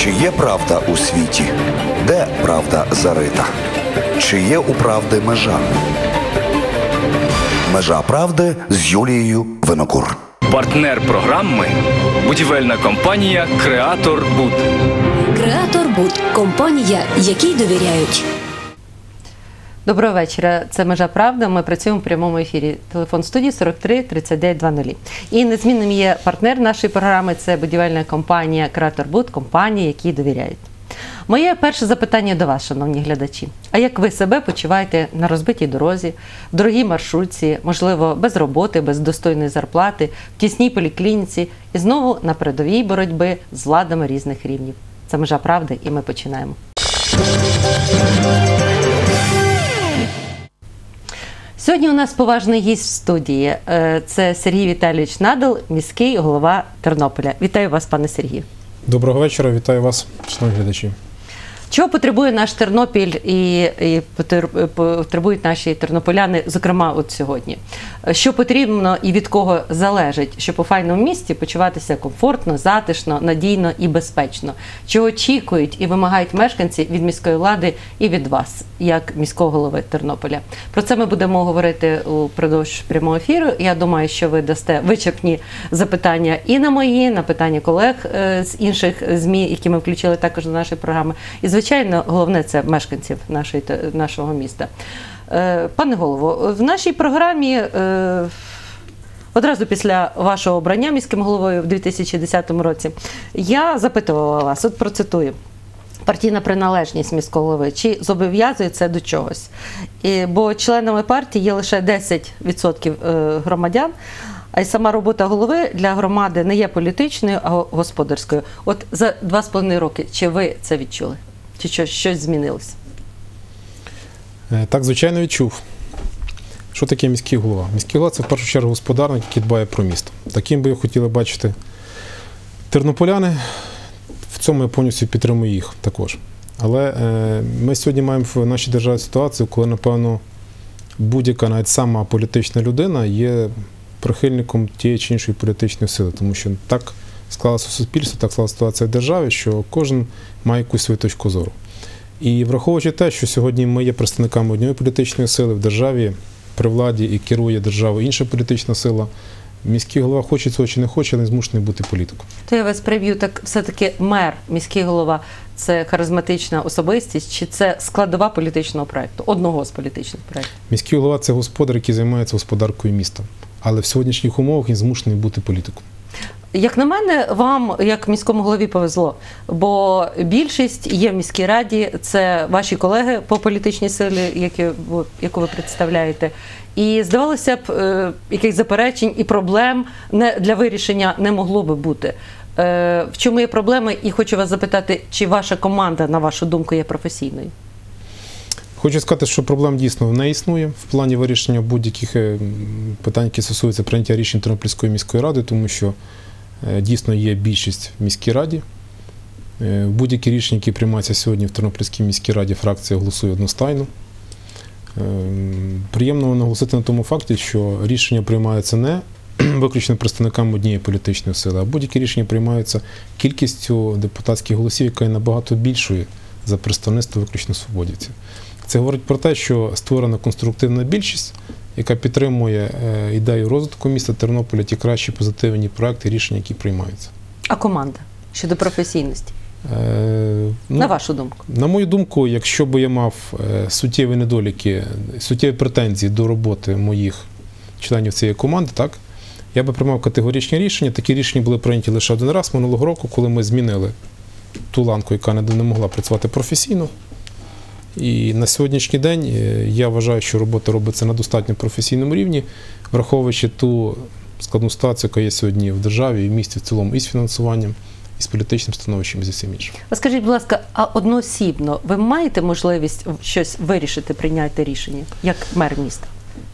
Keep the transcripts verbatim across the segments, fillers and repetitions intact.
Чи є правда у світі? Де правда зарита? Чи є у правди межа? Межа правди з Юлією Винокур. Партнер програми – будівельна компанія «Креатор Буд». «Креатор Буд» – компанія, якій довіряють. Доброго вечора. Це «Межа правди». Ми працюємо в прямому ефірі. Телефон студії сорок три тридцять дев'ять двадцять. І незмінним є партнер нашої програми – це будівельна компанія «Креатор Буд», компанія, якій довіряють. Моє перше запитання до вас, шановні глядачі. А як ви себе почуваєте на розбитій дорозі, в дорогій маршрутці, можливо, без роботи, без достойної зарплати, в тісній поліклініці і знову на передовій боротьби з владами різних рівнів? Це «Межа правди» і ми починаємо. Сьогодні у нас поважний гість в студії. Це Сергій Віталійович Надал, міський голова Тернополя. Вітаю вас, пане Сергію. Доброго вечора, вітаю вас, шановні глядачі. Чого потребує наш Тернопіль і, і потребують наші тернополяни, зокрема, от сьогодні? Що потрібно і від кого залежить, щоб у файному місті почуватися комфортно, затишно, надійно і безпечно? Чого очікують і вимагають мешканці від міської влади і від вас, як міського голови Тернополя? Про це ми будемо говорити упродовж прямого ефіру. Я думаю, що ви дасте вичерпні запитання і на мої, на питання колег з інших ЗМІ, які ми включили також до нашої програми. І, звичайно, головне – це мешканців нашої, нашого міста. Пане голово, в нашій програмі одразу після вашого обрання міським головою в дві тисячі десятому році я запитувала вас, от процитую, партійна приналежність міського голови, чи зобов'язує це до чогось? І, бо членами партії є лише десять відсотків громадян, а й сама робота голови для громади не є політичною, а господарською. От за два з половиною роки, чи ви це відчули? Чи щось, щось змінилося? Так, звичайно, відчув. Що таке міський голова? Міський голова – це в першу чергу господарник, який дбає про місто. Таким би хотіли бачити тернополяни. В цьому я повністю підтримую їх також. Але е, ми сьогодні маємо в нашій державі ситуацію, коли, напевно, будь-яка, навіть сама політична людина є прихильником тієї чи іншої політичної сили. Тому що так склалося суспільство, так склалася ситуація в державі, що кожен має якусь свою точку зору. І враховуючи те, що сьогодні ми є представниками однієї політичної сили в державі, при владі і керує державою інша політична сила, міський голова хоче цього чи не хоче, але не змушений бути політиком. То я вас приб'ю, так все-таки мер, міський голова – це харизматична особистість, чи це складова політичного проєкту, одного з політичних проєктів? Міський голова – це господар, який займається господаркою міста, але в сьогоднішніх умовах він змушений бути політиком. Як на мене, вам, як міському голові, повезло, бо більшість є в міській раді, це ваші колеги по політичній силі, які, яку ви представляєте. І, здавалося б, якихось заперечень і проблем не, для вирішення не могло би бути. В чому є проблеми? І хочу вас запитати, чи ваша команда, на вашу думку, є професійною? Хочу сказати, що проблем дійсно не існує в плані вирішення будь-яких питань, які стосуються прийняття рішень Тернопільської міської ради, тому що дійсно є більшість в міській раді. Будь-які рішення, які приймаються сьогодні в Тернопільській міській раді, фракція голосує одностайно. Приємно наголосити на тому факті, що рішення приймаються не виключно представниками однієї політичної сили, а будь-які рішення приймаються кількістю депутатських голосів, яка є набагато більшою за представництво виключно свободівців. Це говорить про те, що створена конструктивна більшість, яка підтримує ідею розвитку міста Тернополя, ті кращі позитивні проекти, рішення, які приймаються. А команда щодо професійності? Е, ну, на вашу думку? На мою думку, якщо б я мав суттєві недоліки, суттєві претензії до роботи моїх членів цієї команди, так, я би приймав категоричні рішення. Такі рішення були прийняті лише один раз минулого року, коли ми змінили ту ланку, яка не могла працювати професійно. І на сьогоднішній день я вважаю, що робота робиться на достатньо професійному рівні, враховуючи ту складну ситуацію, яка є сьогодні в державі і в місті в цілому, і з фінансуванням, і з політичним становищем, і з усім іншим. А скажіть, будь ласка, а одноосібно ви маєте можливість щось вирішити, прийняти рішення, як мер міста?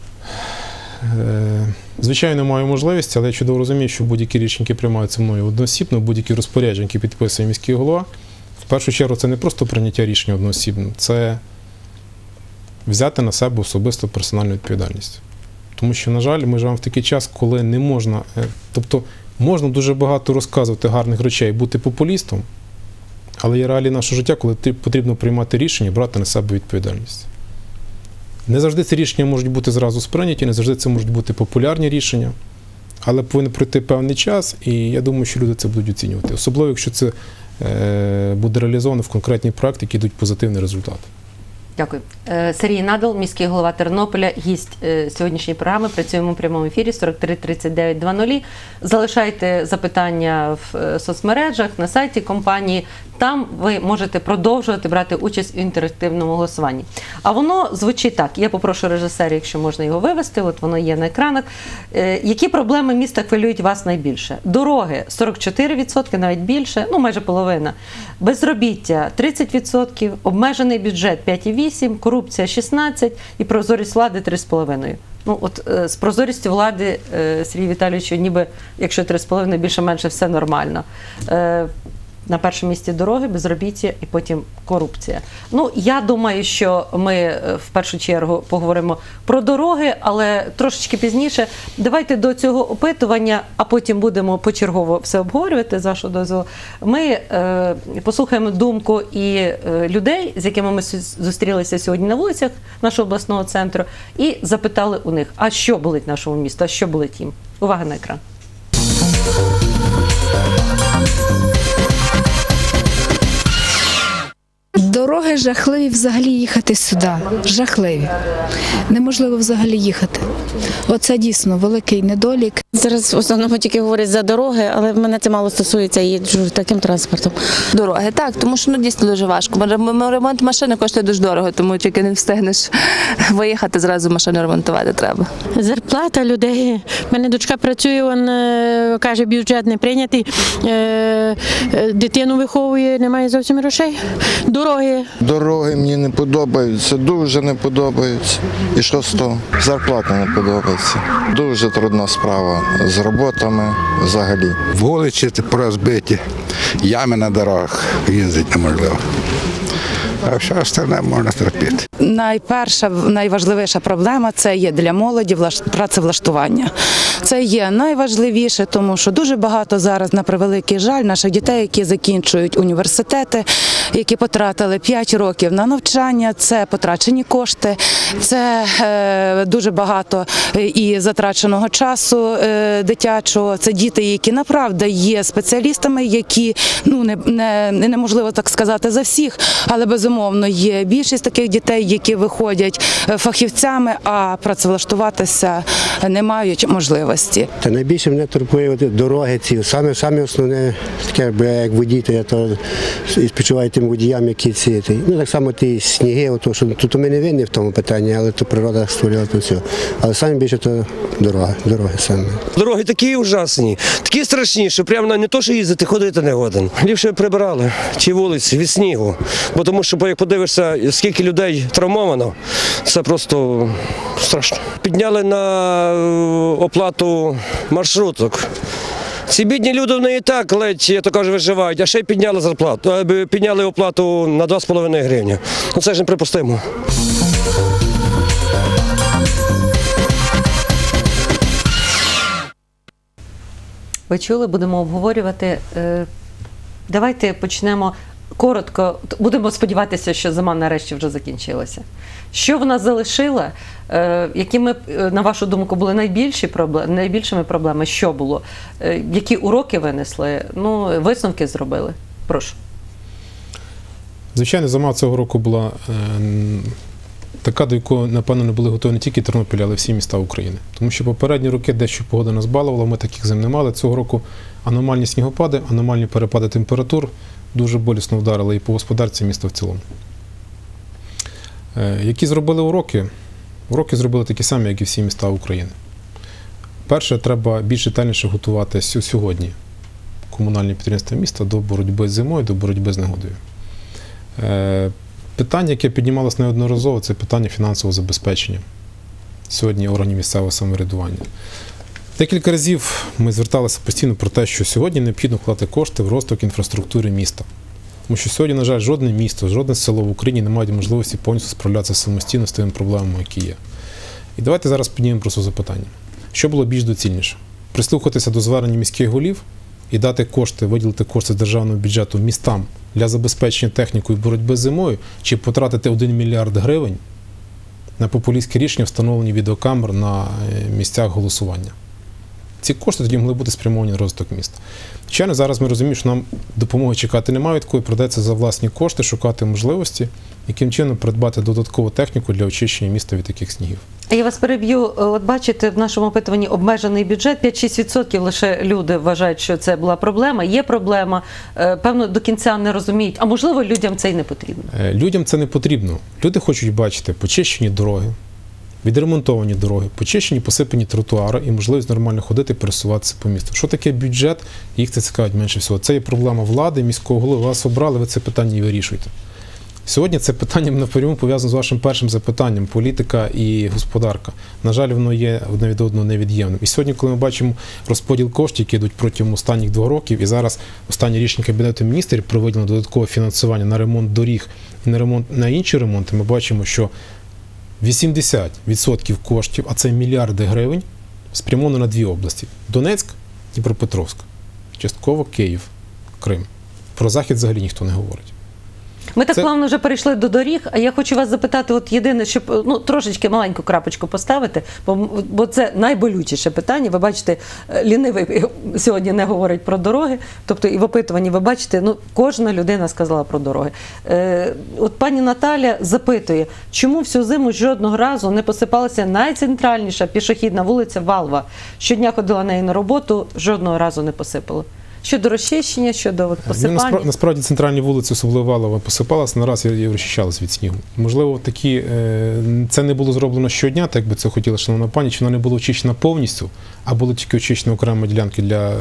Звичайно, маю можливість, але я чудово розумію, що будь-які рішення, які приймаються мною одноосібно, будь-які розпорядження, які підписує міський голова, в першу чергу це не просто прийняття рішення одноосібно, це взяти на себе особисто персональну відповідальність. Тому що, на жаль, ми живемо в такий час, коли не можна, тобто можна дуже багато розказувати гарних речей, бути популістом, Але є реалії нашого життя, коли ти потрібно приймати рішення, брати на себе відповідальність. Не завжди ці рішення можуть бути зразу сприйняті, не завжди це можуть бути популярні рішення, але повинен пройти певний час, і я думаю, що люди це будуть оцінювати. Особливо, якщо це е, буде реалізовано в конкретні проекти, які йдуть позитивний результат. Дякую. Е, Сергій Надал, міський голова Тернополя, гість е, сьогоднішньої програми. Працюємо у прямому ефірі сорок три тридцять дев'ять двадцять. Залишайте запитання в е, соцмережах, на сайті компанії. Там ви можете продовжувати брати участь у інтерактивному голосуванні. А воно звучить так. Я попрошу режисера, якщо можна його вивести, от воно є на екранах. Е, які проблеми міста хвилюють вас найбільше? Дороги – сорок чотири відсотки, навіть більше, ну майже половина. Безробіття – тридцять відсотків, обмежений бюджет – п'ять цілих вісім десятих відсотка, корупція – шістнадцять відсотків і прозорість влади – три цілих п'ять десятих відсотка. Ну, от е, з прозорістю влади, е, Сергій Віталійович, ніби, якщо три цілих п'ять десятих більше-менше все нормально. Е, На першому місці дороги, безробіття і потім корупція. Ну, я думаю, що ми в першу чергу поговоримо про дороги, але трошечки пізніше. Давайте до цього опитування, а потім будемо почергово все обговорювати, за що дозволу. Ми е, послухаємо думку і е, людей, з якими ми зустрілися сьогодні на вулицях нашого обласного центру, і запитали у них, а що болить нашому місту, а що болить їм. Увага на екран. Дороги жахливі взагалі їхати сюди. Жахливі. Неможливо взагалі їхати. Оце дійсно великий недолік. Зараз в основному тільки говорять за дороги, але мене це мало стосується, я їжджу таким транспортом. Дороги, так, тому що ну, дійсно дуже важко. Ремонт машини коштує дуже дорого, тому тільки не встигнеш виїхати, зразу машину ремонтувати треба. Зарплата людей. У мене дочка працює, він каже, бюджет не прийнятий, дитину виховує, немає зовсім грошей. Дороги. Дороги мені не подобаються, дуже не подобаються. І що з того? Зарплата не подобається. Дуже трудна справа з роботами взагалі. Вулиці порозбиті, ями на дорогах, їздити неможливо. А все остальне можна терпіти. Найперша, найважливіша проблема – це є для молоді працевлаштування. Це є найважливіше, тому що дуже багато зараз, на превеликий жаль, наших дітей, які закінчують університети, які потратили п'ять років на навчання, це потрачені кошти, це е, дуже багато і затраченого часу е, дитячого. Це діти, які направду є спеціалістами, які, ну, не, не, неможливо так сказати за всіх, але безумовно є більшість таких дітей, які виходять фахівцями, а працевлаштуватися не мають можливості. Та найбільше мене турбує дороги ці. Саме, саме основне, таке, бо я як водій, то я то і співчуваю тим водіям, які ці. Ну так само ті сніги, ото, що тут ми не винні в тому питанні, але то природа створила то все. Але саме більше то дороги, дороги саме. Дороги такі ужасні, такі страшні, що прямо не то, що їздити, ходити не годен. Ліпше прибирали ті вулиці від снігу, бо тому що, як подивишся, скільки людей травмовано, це просто страшно. Підняли на оплату маршруток. Ці бідні люди вони і так ледь, я то кажу, виживають, а ще й підняли зарплату, підняли оплату на два з половиною гривні. Ну це ж неприпустимо. Ви чули, будемо обговорювати. Давайте почнемо коротко. Будемо сподіватися, що зима нарешті вже закінчилася. Що вона залишила? Якими, на вашу думку, були найбільші проблеми, найбільшими проблемами? Що було? Які уроки винесли? Ну, висновки зробили? Прошу. Звичайно, зима цього року була е, така, до якої, напевно, не були готові не тільки Тернопіль, але й всі міста України. Тому що попередні роки дещо погода нас балувала, ми таких зим не мали. Цього року аномальні снігопади, аномальні перепади температур дуже болісно вдарили і по господарці міста в цілому. Е, які зробили уроки? Уроки зробили такі самі, як і всі міста України. Перше, треба більш детальніше готуватися сьогодні комунальні підприємства міста до боротьби з зимою, до боротьби з негодою. Е, питання, яке піднімалося неодноразово, це питання фінансового забезпечення сьогодні органів місцевого самоврядування. Декілька разів ми зверталися постійно про те, що сьогодні необхідно вкладати кошти в розвиток інфраструктури міста. Тому що сьогодні, на жаль, жодне місто, жодне село в Україні не має можливості повністю справлятися самостійно з тими проблемами, які є. І давайте зараз піднімемо просто запитання. Що було більш доцільніше? Прислухатися до звернень міських голів і дати кошти, виділити кошти з державного бюджету містам для забезпечення технікою боротьби з зимою, чи потратити один мільярд гривень на популістське рішення встановлення відеокамер на місцях голосування. Ці кошти тоді могли бути спрямовані на розвиток міста. Звичайно, зараз ми розуміємо, що нам допомоги чекати немає від кої, придеться за власні кошти шукати можливості, яким чином придбати додаткову техніку для очищення міста від таких снігів. Я вас переб'ю. От бачите, в нашому опитуванні обмежений бюджет, п'ять-шість відсотків лише люди вважають, що це була проблема. Є проблема, певно, до кінця не розуміють, а можливо, людям це й не потрібно. Людям це не потрібно. Люди хочуть бачити почищені дороги, відремонтовані дороги, почищені, посипані тротуари і можливість нормально ходити і пересуватися по місту. Що таке бюджет? Їх це цікавить менше всього. Це є проблема влади, міського голови. Вас обрали, ви це питання і вирішуєте. Сьогодні це питання напряму пов'язано з вашим першим запитанням – політика і господарка. На жаль, воно є одне від одного невід'ємним. І сьогодні, коли ми бачимо розподіл коштів, які йдуть протягом останніх двох років, і зараз останнє рішення Кабінету Міністрів про виділення додаткового фінансування на ремонт доріг і на, ремонт, на інші ремонти, ми бачимо, що вісімдесят відсотків коштів, а це мільярди гривень, спрямовано на дві області – Донецьк, Дніпропетровськ, частково Київ, Крим. Про Захід взагалі ніхто не говорить. Ми так Це... плавно вже перейшли до доріг, а я хочу вас запитати, от єдине, щоб ну, трошечки маленьку крапочку поставити, бо, бо це найболючіше питання. Ви бачите, лінивий сьогодні не говорить про дороги, тобто і в опитуванні ви бачите, ну, кожна людина сказала про дороги. Е, от пані Наталя запитує, чому всю зиму жодного разу не посипалася найцентральніша пішохідна вулиця Валва? Щодня ходила нею на роботу, жодного разу не посипала. Щодо розчищення, щодо от посипання? Ну, насправді, насправді центральні вулиці, особливо Валова, посипалася, нараз і розчищалась від снігу. Можливо, такі, це не було зроблено щодня, так би це хотіла шановна пані, чи вона не була очищена повністю, а були тільки очищені окремі ділянки для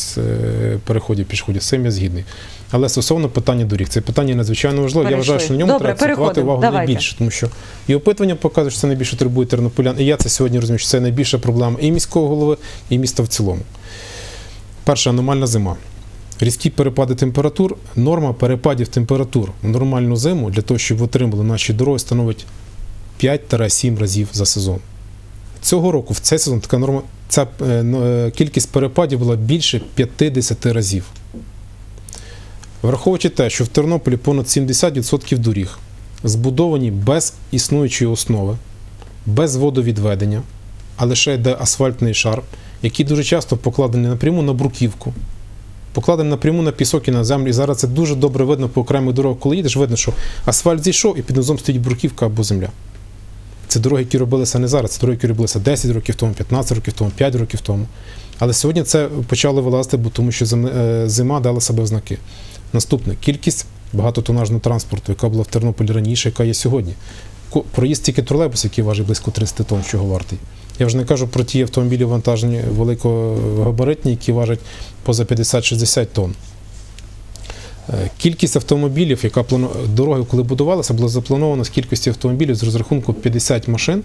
переходів пішоходів. З цим я згідний. Але стосовно питання доріг, це питання надзвичайно важливе. Я вважаю, що на ньому Добре, треба акцентувати увагу Давайте. найбільше, тому що і опитування показує, що це найбільше турбує тернополян, і я це сьогодні розумію, що це найбільша проблема і міського голови, і міста в цілому. Перша аномальна зима. Різкі перепади температур. Норма перепадів температур в нормальну зиму для того, щоб отримали наші дороги, становить п'ять-сім разів за сезон. Цього року, в цей сезон, така норма, ця е, кількість перепадів була більше п'ятдесят разів. Враховуючи те, що в Тернополі понад сімдесят відсотків доріг збудовані без існуючої основи, без водовідведення, а лише йде асфальтний шар, який дуже часто покладений напряму на бруківку, покладений напряму на пісок і на землю. І зараз це дуже добре видно по окремих дорогах. Коли їдеш, видно, що асфальт зійшов і під низом стоїть бруківка або земля. Це дороги, які робилися не зараз, це дороги, які робилися десять років тому, п'ятнадцять років тому, п'ять років тому. Але сьогодні це почало вилазити, бо тому що зима дала себе в знаки. Наступне. Кількість багатотонажного транспорту, яка була в Тернополі раніше, яка є сьогодні. Проїзд тільки тролейбус, який важить близько триста тонн, чого вартий. Я вже не кажу про ті автомобілі вантажні великогабаритні, які важать поза п'ятдесят-шістдесят тонн. Кількість автомобілів, яка плану... дороги, коли будувалася, була запланована з кількості автомобілів з розрахунку п'ятдесят машин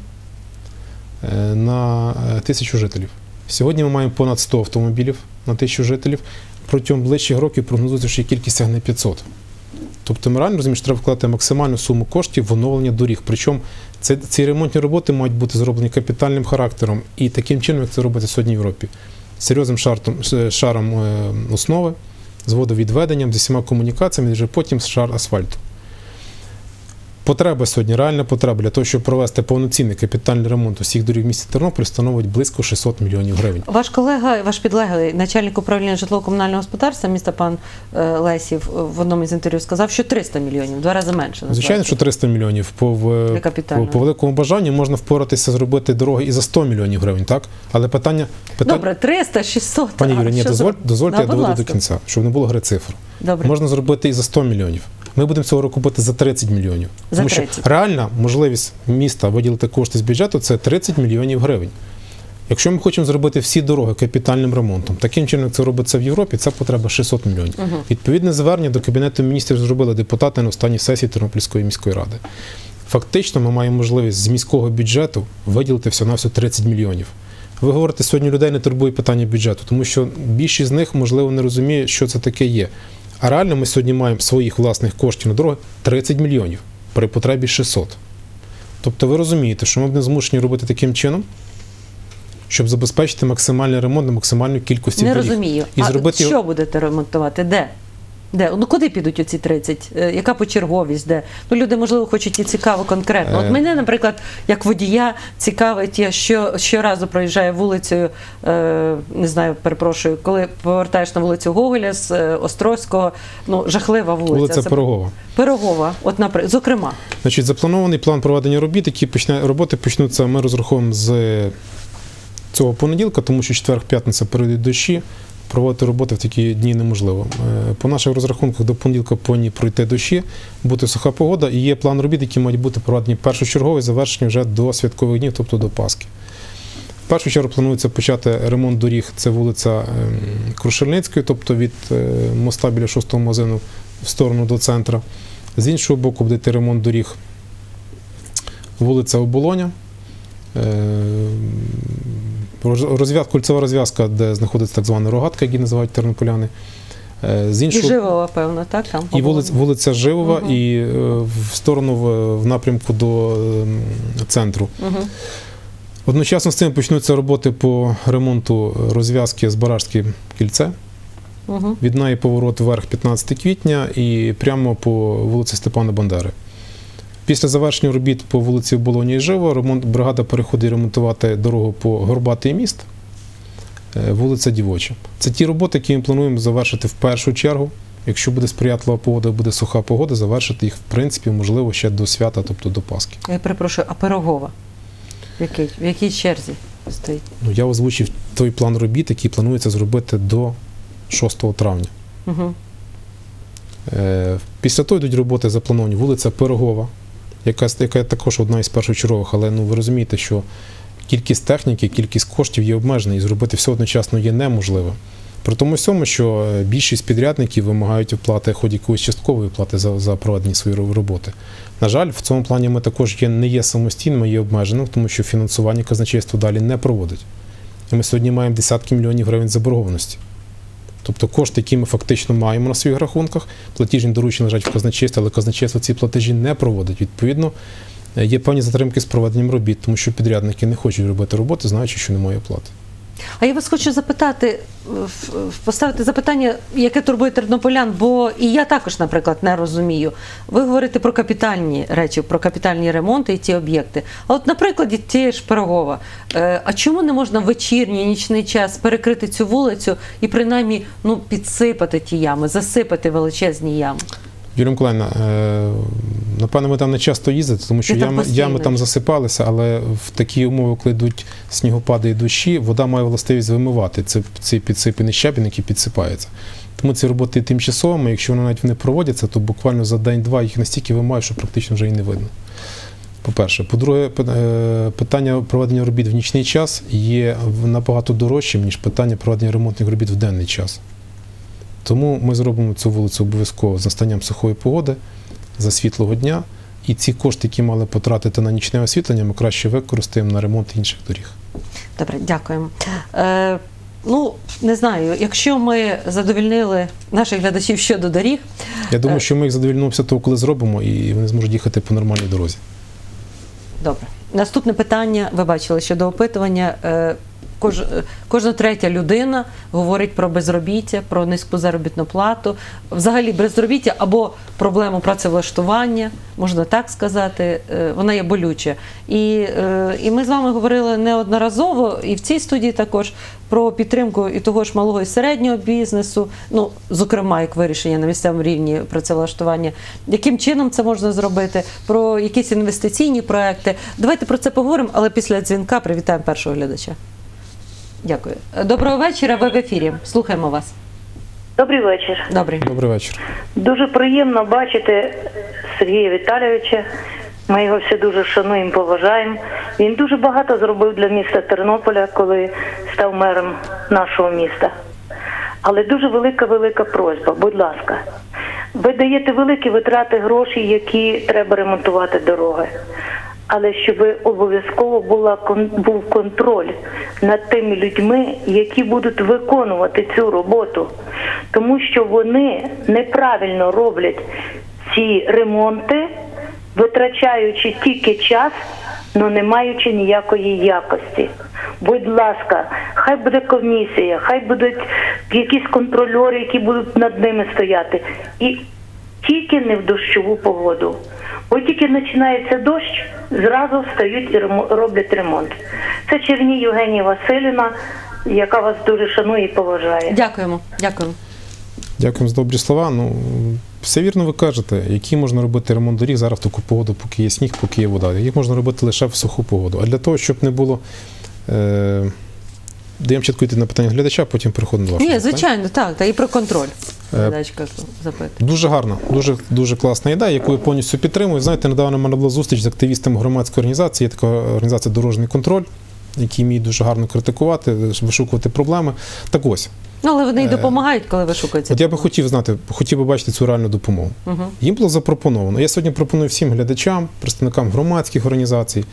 на тисячу жителів. Сьогодні ми маємо понад сто автомобілів на тисячу жителів. Протягом ближчих років прогнозується, що кількість сягне п'ятсот. Тобто ми реально розуміємо, що треба вкладати максимальну суму коштів в оновлення доріг. Причому це, ці ремонтні роботи мають бути зроблені капітальним характером і таким чином, як це робиться сьогодні в Європі. Серйозним шаром, шаром основи, з водовідведенням, з усіма комунікаціями, і вже потім шар асфальту. Потреба сьогодні, реальна потреба для того, щоб провести повноцінний капітальний ремонт усіх доріг в місті Тернополь, становить близько шістсот мільйонів гривень. Ваш колега, ваш підлеглий, начальник управління житлово-комунального господарства міста пан Лесів в одному із інтерв'ю сказав, що триста мільйонів, в два рази менше. Звичайно, що триста мільйонів. По, по, по великому бажанню можна впоратися зробити дороги і за сто мільйонів гривень, так? Але питання... питання... Добре, триста, шістсот. Пані Юрі, ні, дозволь, дозвольте, да, я доведу ласка. до кінця, щоб не було гри цифр. Добре. Можна зробити і за сто мільйонів. Ми будемо цього року купити за тридцять мільйонів. За Тому тридцять. що реальна можливість міста виділити кошти з бюджету – це тридцять мільйонів гривень. Якщо ми хочемо зробити всі дороги капітальним ремонтом, таким чином, як це робиться в Європі, це потреба шістсот мільйонів. Угу. Відповідне звернення до Кабінету Міністрів зробили депутати на останній сесії Тернопільської міської ради. Фактично, ми маємо можливість з міського бюджету виділити всього-навсього тридцять мільйонів. Ви говорите, сьогодні людей не турбує питання бюджету, тому що більшість з них, можливо, не розуміє, що це таке є. А реально ми сьогодні маємо своїх власних коштів на дороги тридцять мільйонів, при потребі шістсот. Тобто ви розумієте, що ми будемо змушені робити таким чином, щоб забезпечити максимальний ремонт на максимальну кількості не доріг. розумію. І а зробити... що будете ремонтувати? Де? Де? Ну куди підуть оці тридцять? Е, Яка почерговість? Де? Ну люди, можливо, хочуть і цікаво конкретно. От мене, наприклад, як водія цікавить, я що, щоразу проїжджаю вулицею, е, не знаю, перепрошую, коли повертаєш на вулицю Гоголя з е, Острозького, ну жахлива вулиця. Вулиця Це- Пирогова. Пирогова, от, наприклад, зокрема. Значить, запланований план проведення робіт, які почне, роботи почнуться, ми розраховуємо з цього понеділка, тому що четвер-п'ятниця перейдуть дощі, проводити роботи в такі дні неможливо. Е, По наших розрахунках до понеділка повинні пройти дощі, бути суха погода, і є план робіт, які мають бути проведені першочергові, завершені вже до святкових днів, тобто до Пасхи. В першу чергу планується почати ремонт доріг, це вулиця ем, Крушельницької, тобто від е, моста біля шостого магазину в сторону до центра. З іншого боку буде йти ремонт доріг вулиця Оболоня, е, розв'яз, кольцева розв'язка, де знаходиться так звана рогатка, які називають тернополяни. Е, З І іншого, Живова, певно, так? Там і вулиця, вулиця Живова, Мгм. і е, в сторону в, в напрямку до е, центру. Угу. Одночасно з цим почнуться роботи по ремонту розв'язки з Баражське кільце. Угу. Від неї поворот вверх п'ятнадцятого квітня і прямо по вулиці Степана Бандери. Після завершення робіт по вулиці Оболоні і Живо ремонт, бригада переходить ремонтувати дорогу по Горбатий міст, е, вулиця Дівоча. Це ті роботи, які ми плануємо завершити в першу чергу. Якщо буде сприятлива погода, буде суха погода, завершити їх, в принципі, можливо, ще до свята, тобто до Пасхи. Я перепрошую, а Пирогова? В якій, в якій черзі стоїть? Ну, я озвучив той план робіт, який планується зробити до шостого травня. Угу. Е, Після того йдуть роботи заплановані вулиця Пирогова, яка, яка також одна із першочергових, але ну, ви розумієте, що кількість техніки, кількість коштів є обмежена і зробити все одночасно є неможливо. При тому всьому, що більшість підрядників вимагають оплати, хоч якоїсь часткової оплати за, за проведені свої роботи. На жаль, в цьому плані ми також є, не є самостійними, є обмеженим, тому що фінансування казначейство далі не проводить. І ми сьогодні маємо десятки мільйонів гривень заборгованості. Тобто кошти, які ми фактично маємо на своїх рахунках, платіжні доручення лежать в казначействі, але казначейство ці платежі не проводить. Відповідно, є певні затримки з проведенням робіт, тому що підрядники не хочуть робити роботи, знаючи, що немає оплати. А я вас хочу запитати, в- в- поставити запитання, яке турбує тернополян, бо і я також, наприклад, не розумію. Ви говорите про капітальні речі, про капітальні ремонти і ті об'єкти. А от, наприклад, тієї ж Пирогова. Е, А чому не можна в вечірній, нічний час перекрити цю вулицю і принаймні ну, підсипати ті ями, засипати величезні ями? Юлія Миколаївна, е, напевно, ми там не часто їздите, тому що Я там ями, постійно. ями там засипалися, але в такі умови, коли йдуть снігопади і дощі, вода має властивість вимивати ці, ці підсипані щебінь, які підсипаються. Тому ці роботи є тимчасовими, якщо вони навіть не проводяться, то буквально за день-два їх настільки вимають, що практично вже і не видно. По-перше. По-друге, питання проведення робіт в нічний час є набагато дорожчим, ніж питання проведення ремонтних робіт в денний час. Тому ми зробимо цю вулицю обов'язково з настанням сухої погоди, за світлого дня, і ці кошти, які мали потратити на нічне освітлення, ми краще використаємо на ремонт інших доріг. Добре, дякуємо. Е, ну, не знаю, якщо ми задовільнили наших глядачів щодо доріг... Я думаю, е, що ми їх задовільнимо після того, коли зробимо, і вони зможуть їхати по нормальній дорозі. Добре. Наступне питання, ви бачили, щодо опитування. Е, Кож, кожна третя людина говорить про безробіття, про низьку заробітну плату, взагалі безробіття або проблему працевлаштування, можна так сказати, вона є болюча. І, і ми з вами говорили неодноразово, і в цій студії також, про підтримку і того ж малого і середнього бізнесу, ну, зокрема, як вирішення на місцевому рівні працевлаштування, яким чином це можна зробити, про якісь інвестиційні проекти. Давайте про це поговоримо, але після дзвінка привітаємо першого глядача. Дякую. Доброго вечора, ви в ефірі. Слухаємо вас. Добрий вечір. Добрий. Добрий вечір. Дуже приємно бачити Сергія Віталійовича. Ми його всі дуже шануємо, поважаємо. Він дуже багато зробив для міста Тернополя, коли став мером нашого міста. Але дуже велика-велика просьба, будь ласка. Ви даєте великі витрати гроші, які треба ремонтувати дороги. Але щоб обов'язково була, був контроль над тими людьми, які будуть виконувати цю роботу. Тому що вони неправильно роблять ці ремонти, витрачаючи тільки час, але не маючи ніякої якості. будь ласка, хай буде комісія, хай будуть якісь контрольори, які будуть над ними стояти. І тільки не в дощову погоду. Бо тільки починається дощ, зразу встають і ремо- роблять ремонт. Це Черній Євгенія Василівна, яка вас дуже шанує і поважає. Дякуємо, дякуємо. Дякуємо за добрі слова. Ну, все вірно ви кажете, який можна робити ремонт доріг зараз в таку погоду, поки є сніг, поки є вода. Їх можна робити лише в суху погоду. А для того, щоб не було... Е- Даємо чітко йти на питання глядача, потім переходимо до вашого. Ні, звичайно, так, та і про контроль. Е, Глядачка запитує. Дуже гарна, дуже, дуже класна ідея, яку я повністю підтримую. Знаєте, недавно в мене була зустріч з активістами громадської організації, є така організація «Дорожній контроль», які вміють дуже гарно критикувати, вишукувати проблеми. Так ось. Ну, але вони й Е, допомагають, коли вишукується. От я би хотів знати, хотів би бачити цю реальну допомогу. Угу. Їм було запропоновано. Я сьогодні пропоную всім глядачам, представникам громадських організацій,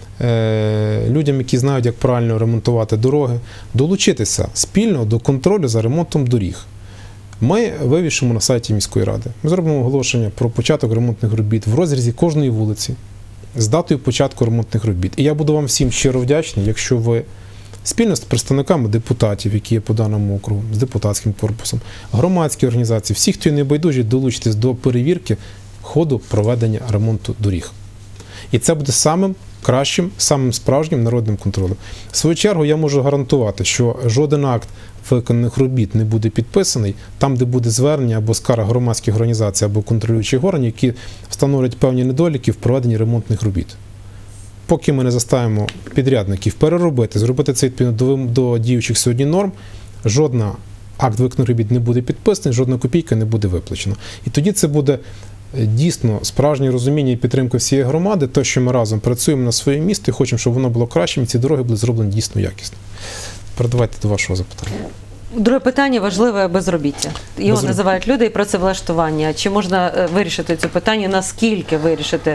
е, людям, які знають, як правильно ремонтувати дороги, долучитися спільно до контролю за ремонтом доріг. Ми вивішимо на сайті міської ради. Ми зробимо оголошення про початок ремонтних робіт в розрізі кожної вулиці з датою початку ремонтних робіт. І я буду вам всім щиро вдячний, якщо ви спільно з представниками депутатів, які є по даному округу, з депутатським корпусом, громадські організації, всі, хто є небайдужі, долучитесь до перевірки ходу проведення ремонту доріг. І це буде самим кращим, самим справжнім народним контролем. В свою чергу я можу гарантувати, що жоден акт виконаних робіт не буде підписаний там, де буде звернення або скарга громадських організацій або контролюючих органів, які встановлюють певні недоліки в проведенні ремонтних робіт. Поки ми не заставимо підрядників переробити, зробити це відповідно до, до діючих сьогодні норм, жодна акт виконаних робіт не буде підписаний, жодна копійка не буде виплачена. І тоді це буде дійсно справжнє розуміння і підтримка всієї громади, те, що ми разом працюємо на своє місто і хочемо, щоб воно було кращим, і ці дороги були зроблені дійсно якісно. Передавайте до вашого запитання. Друге питання важливе – безробіття. Його Безроб... називають люди і працевлаштування. Чи можна вирішити це питання, наскільки вирішити,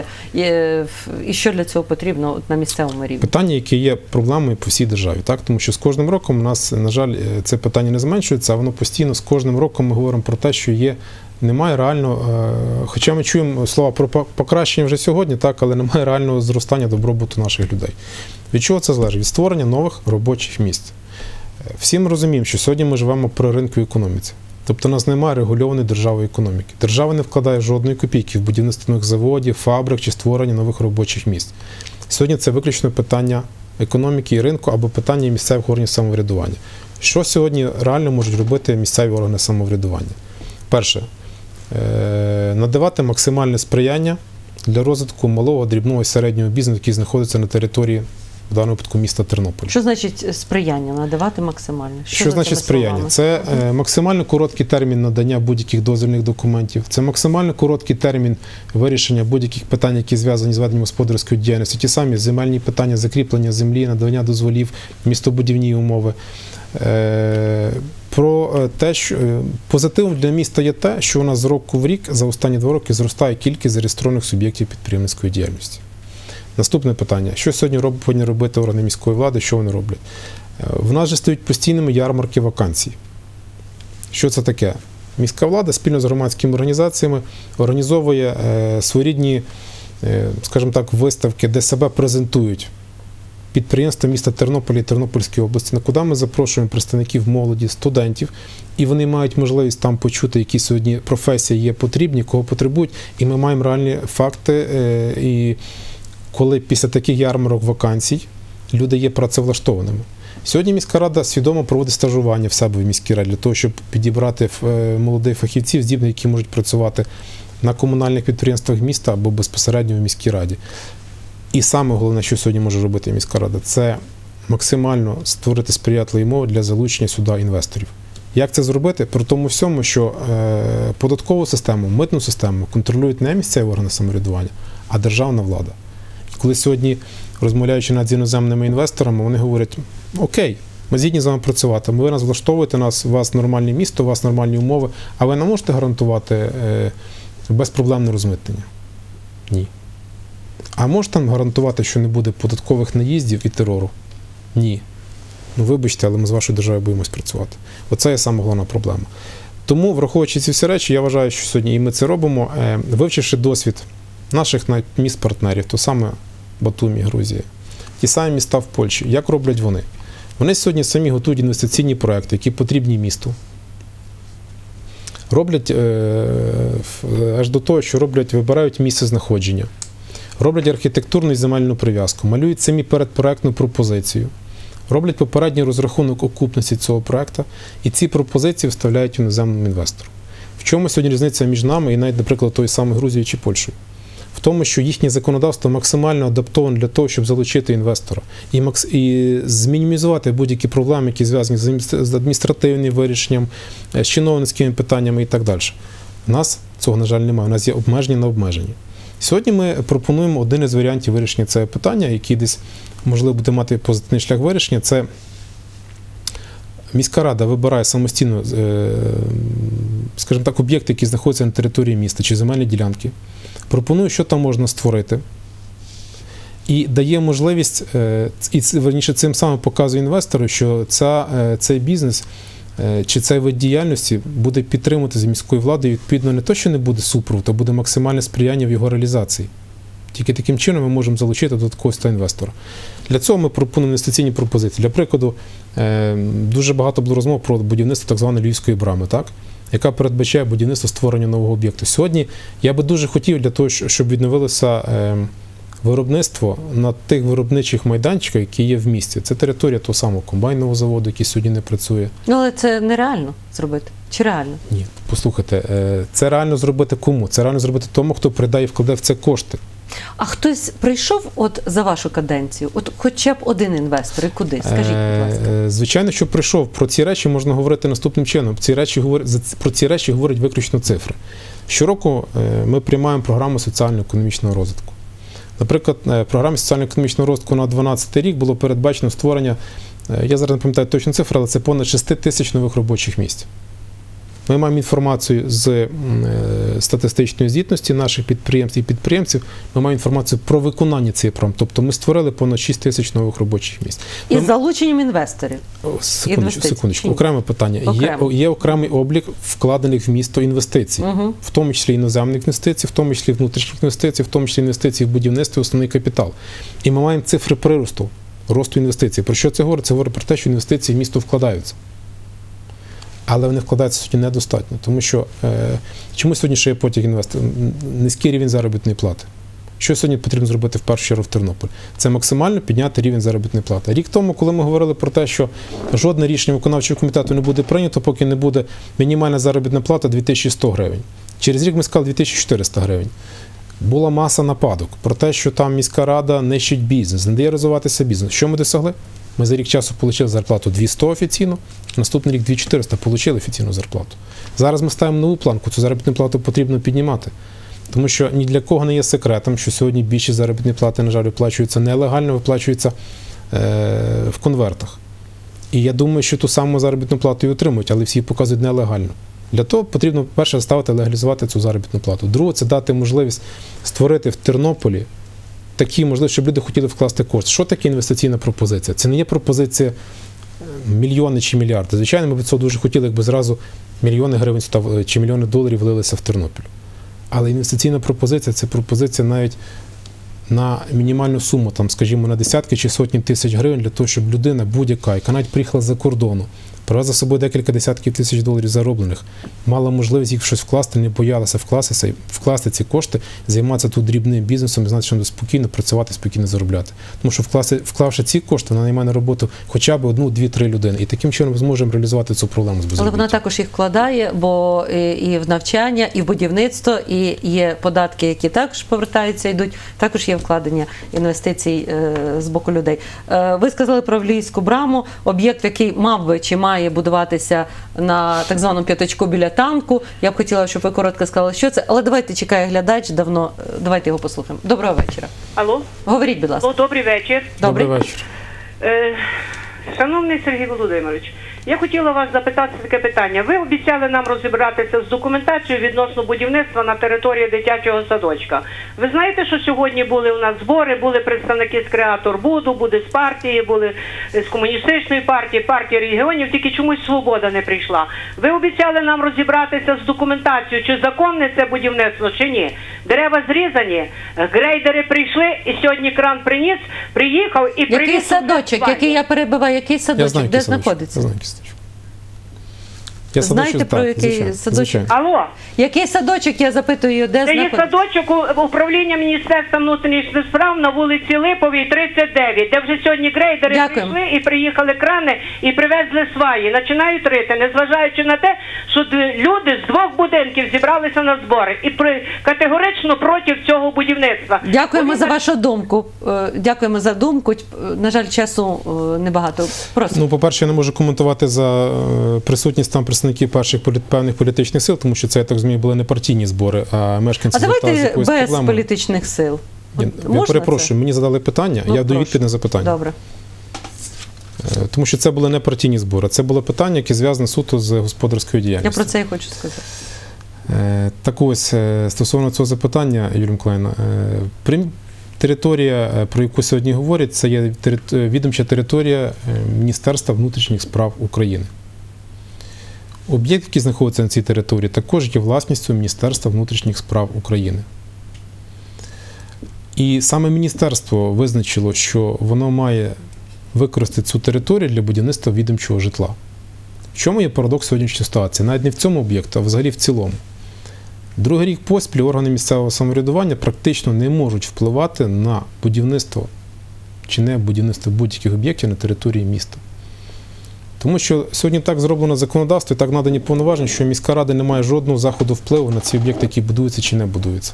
і що для цього потрібно на місцевому рівні? Питання, яке є проблемою по всій державі, так? Тому що з кожним роком у нас, на жаль, це питання не зменшується, а воно постійно з кожним роком ми говоримо про те, що є, немає реально, хоча ми чуємо слова про покращення вже сьогодні, так, але немає реального зростання добробуту наших людей. Від чого це залежить? Від створення нових робочих місць. Всі ми розуміємо, що сьогодні ми живемо при ринку економіці. Тобто у нас немає регульованої державної економіки. Держава не вкладає жодної копійки в будівництво нових заводів, фабрик чи створення нових робочих місць. Сьогодні це виключно питання економіки і ринку або питання місцевих органів самоврядування. Що сьогодні реально можуть робити місцеві органи самоврядування? Перше, надавати максимальне сприяння для розвитку малого, дрібного і середнього бізнесу, який знаходиться на території, в даному випадку, міста Тернополя. Що значить сприяння? Надавати максимально? Що, що значить сприяння? Словами? Це е, максимально короткий термін надання будь-яких дозвільних документів, це максимально короткий термін вирішення будь-яких питань, які зв'язані з веденням господарської діяльності, ті самі земельні питання, закріплення землі, надання дозволів, містобудівні умови. Е, про те, що позитивом для міста є те, що у нас з року в рік, за останні два роки, зростає кількість зареєстрованих суб'єктів підприємницької діяльності. Наступне питання. Що сьогодні повинні робити органи міської влади, що вони роблять? В нас же стоять постійними ярмарки вакансій. Що це таке? Міська влада спільно з громадськими організаціями організовує е, своєрідні, е, скажімо так, виставки, де себе презентують підприємства міста Тернополя і Тернопільської області, на куди ми запрошуємо представників молоді, студентів, і вони мають можливість там почути, які сьогодні професії є потрібні, кого потребують, і ми маємо реальні факти, е, і коли після таких ярмарок вакансій люди є працевлаштованими. Сьогодні міська рада свідомо проводить стажування в себе в міській раді для того, щоб підібрати молодих фахівців, здібних, які можуть працювати на комунальних підприємствах міста або безпосередньо в міській раді. І саме головне, що сьогодні може робити міська рада, це максимально створити сприятливі умови для залучення сюди інвесторів. Як це зробити? При тому всьому, що е, податкову систему, митну систему контролюють не місцеві органи самоврядування, а державна влада. Коли сьогодні, розмовляючи над іноземними інвесторами, вони говорять: окей, ми згідні з вами працювати, ви нас влаштовуєте, нас, у вас нормальне місто, у вас нормальні умови, а ви не можете гарантувати е, безпроблемне розмитнення? Ні. А можете нам гарантувати, що не буде податкових наїздів і терору? Ні. Ну вибачте, але ми з вашою державою боїмось працювати. Оце є саме головна проблема. Тому, враховуючи ці всі речі, я вважаю, що сьогодні і ми це робимо, е, вивчивши досвід наших міст-партнерів, то саме Батумі, Грузія, ті самі міста в Польщі. Як роблять вони? Вони сьогодні самі готують інвестиційні проекти, які потрібні місту. Роблять е, аж до того, що роблять, вибирають місце знаходження. Роблять архітектурну і земельну прив'язку, малюють самі передпроектну пропозицію, роблять попередній розрахунок окупності цього проекту, і ці пропозиції вставляють іноземному інвестору. В чому сьогодні різниця між нами і навіть, наприклад, тою самою Грузією чи Польщею? В тому, що їхнє законодавство максимально адаптоване для того, щоб залучити інвестора і, макс... і змінімізувати будь-які проблеми, які зв'язані з адміністративним вирішенням, з чиновницькими питаннями і так далі. У нас цього, на жаль, немає. У нас є обмеження на обмеження. Сьогодні ми пропонуємо один із варіантів вирішення цього питання, який десь, можливо, буде мати позитивний шлях вирішення. Це міська рада вибирає самостійно, скажімо так, об'єкти, які знаходяться на території міста чи земельні ділянки, пропонує, що там можна створити, і дає можливість, і верніше цим самим показує інвестору, що ця, цей бізнес чи цей вид діяльності буде підтримувати з міською владою, відповідно, не то, що не буде супроводу, а буде максимальне сприяння в його реалізації. Тільки таким чином ми можемо залучити додаткового інвестора. Для цього ми пропонуємо інвестиційні пропозиції. Для прикладу, дуже багато було розмов про будівництво так званої Львівської брами, так? Яка передбачає будівництво створення нового об'єкту. Сьогодні я би дуже хотів для того, щоб відновилося виробництво на тих виробничих майданчиках, які є в місті. Це територія того самого комбайнового заводу, який сьогодні не працює. Ну, але це нереально зробити. Чи реально? Ні, послухайте, це реально зробити кому? Це реально зробити тому, хто прийде і вкладе в це кошти. А хтось прийшов от за вашу каденцію? От хоча б один інвестор, і куди? Скажіть, будь ласка. Звичайно, що прийшов. Про ці речі можна говорити наступним чином. Ці речі, про ці речі говорять виключно цифри. Щороку ми приймаємо програму соціально-економічного розвитку. Наприклад, в програмі соціально-економічного розвитку на дванадцятий рік було передбачено створення, я зараз не пам'ятаю точну цифру, але це понад шість тисяч нових робочих місць. Ми маємо інформацію з статистичної звітності наших підприємств і підприємців, ми маємо інформацію про виконання цієї програми. Тобто ми створили понад шість тисяч нових робочих місць. І з залученням інвесторів? Секундочку, секундочку. Окреме питання. Окремо. Є, є окремий облік вкладених в місто інвестицій, угу. В тому числі іноземних інвестицій, в тому числі внутрішніх інвестицій, в тому числі інвестицій в будівництво, основний капітал. І ми маємо цифри приросту, росту інвестицій. Про що це говорить? Це говорить про те, що інвестиції в місто вкладаються. Але вони вкладаються сьогодні недостатньо, тому що е, чому сьогодні ще є потяг інвесторів? Низький рівень заробітної плати. Що сьогодні потрібно зробити в першу чергу в Тернополі? Це максимально підняти рівень заробітної плати. Рік тому, коли ми говорили про те, що жодне рішення виконавчого комітету не буде прийнято, поки не буде мінімальна заробітна плата дві тисячі сто гривень. Через рік ми сказали дві тисячі чотириста гривень. Була маса нападок про те, що там міська рада нищить бізнес, не дає розвиватися бізнес. Що ми досягли? Ми за рік часу отримали зарплату дві сто офіційно, наступний рік дві тисячі чотириста отримали офіційну зарплату. Зараз ми ставимо нову планку, цю заробітну плату потрібно піднімати. Тому що ні для кого не є секретом, що сьогодні більшість заробітної плати, на жаль, виплачуються нелегально, виплачуються е, в конвертах. І я думаю, що ту саму заробітну плату і отримують, але всі показують нелегально. Для того потрібно, перше, ставити, легалізувати цю заробітну плату. Друге, це дати можливість створити в Тернополі такі можливості, щоб люди хотіли вкласти кошти. Що таке інвестиційна пропозиція? Це не є пропозиція мільйони чи мільярди. Звичайно, ми б цього дуже хотіли, якби зразу мільйони гривень чи мільйони доларів влилися в Тернопіль. Але інвестиційна пропозиція – це пропозиція навіть на мінімальну суму, там, скажімо, на десятки чи сотні тисяч гривень для того, щоб людина будь-яка, яка навіть приїхала з-за кордону, привезла за собою декілька десятків тисяч доларів зароблених, мала можливість їх в щось вкласти, не боялася вкластися, вкласти ці кошти, займатися тут дрібним бізнесом і знати, що спокійно працювати, спокійно заробляти. Тому що вкласти, вклавши ці кошти, вона наймає на роботу хоча б одну, дві, три людини. І таким чином ми зможемо реалізувати цю проблему з безробіттям. Але вона також їх вкладає, бо і в навчання, і в будівництво, і є податки, які також повертаються, йдуть, також є вкладення інвестицій з боку людей. Ви сказали про Львівську браму, об'єкт, який мав би чи має будуватися на так званому п'ятачку біля танку. Я б хотіла, щоб ви коротко сказали, що це. Але давайте, чекає глядач давно. Давайте його послухаємо. Доброго вечора. Алло? Говоріть, будь ласка. О, добрий вечір. Добрий, добрий вечір. Е, шановний Сергій Володимирович, я хотіла вас запитати таке питання. Ви обіцяли нам розібратися з документацією відносно будівництва на території дитячого садочка. Ви знаєте, що сьогодні були у нас збори, були представники з Креаторбуду, були з партії, були з комуністичної партії, партії регіонів, тільки чомусь Свобода не прийшла. Ви обіцяли нам розібратися з документацією, чи законне це будівництво, чи ні. дерева зрізані, грейдери прийшли, і сьогодні кран приніс, приїхав і Який привіз. садочок, який я перебиваю, який Я садочок, знаю, де який садочок. знаходиться? Я знаю, який садочок. Я Знаєте, садочок, про так, який звичайно, садочок? звичайно. Алло, Який садочок, я запитую, де це є знаходиться? садочок у- управління Міністерства внутрішніх справ на вулиці Липовій, тридцять дев'ять, де вже сьогодні грейдери Дякуємо. прийшли і приїхали крани і привезли сваї. Починають рити, незважаючи на те, що д- люди з двох будинків зібралися на збори і при, категорично проти цього будівництва. Дякуємо Вони за вашу думку. Е, Дякуємо за думку. Е, На жаль, часу е, небагато. Просто. Ну, по-перше, я не можу коментувати за е, присутність там представників перших полі- певних політичних сил, тому що це, я так розумію, були не партійні збори, а мешканці А зверталися з давайте якоюсь без проблемою. політичних сил. Я, От я можна перепрошую, це? мені задали питання, Ну, я даю прошу. відповідь на запитання. Добре. Е, Тому що це були не партійні збори, це було питання, яке зв'язане суто з господарською Я діяльністю. про це і хочу сказати. Е, Так ось, е, стосовно цього запитання, Юлія Миколаївна, е, прим- територія, е, про яку сьогодні говорять, це є тери- відомча територія е, Міністерства внутрішніх справ України. Об'єкт, який знаходиться на цій території, також є власністю Міністерства внутрішніх справ України. І саме міністерство визначило, що воно має використати цю територію для будівництва відомчого житла. В чому є парадокс сьогоднішньої ситуації? Навіть не в цьому об'єкті, а взагалі в цілому. Другий рік поспіль органи місцевого самоврядування практично не можуть впливати на будівництво чи не будівництво будь-яких об'єктів на території міста. Тому що сьогодні так зроблено законодавство і так надані повноваження, що міська рада не має жодного заходу впливу на ці об'єкти, які будуються чи не будуються.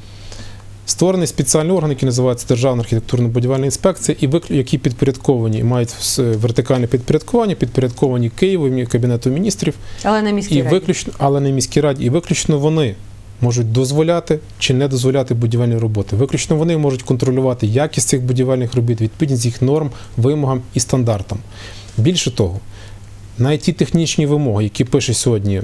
Створений спеціальний орган, який називається Державна архітектурно-будівельна інспекція, і виклю- які підпорядковані, мають с- вертикальне підпорядкування, підпорядковані Києву, Кабінету міністрів, Але на міській і раді. виключно, але не міській раді, і виключно вони можуть дозволяти чи не дозволяти будівельні роботи. Виключно вони можуть контролювати якість цих будівельних робіт, відповідність їх норм, вимогам і стандартам. Більше того, навіть ті технічні вимоги, які пише сьогодні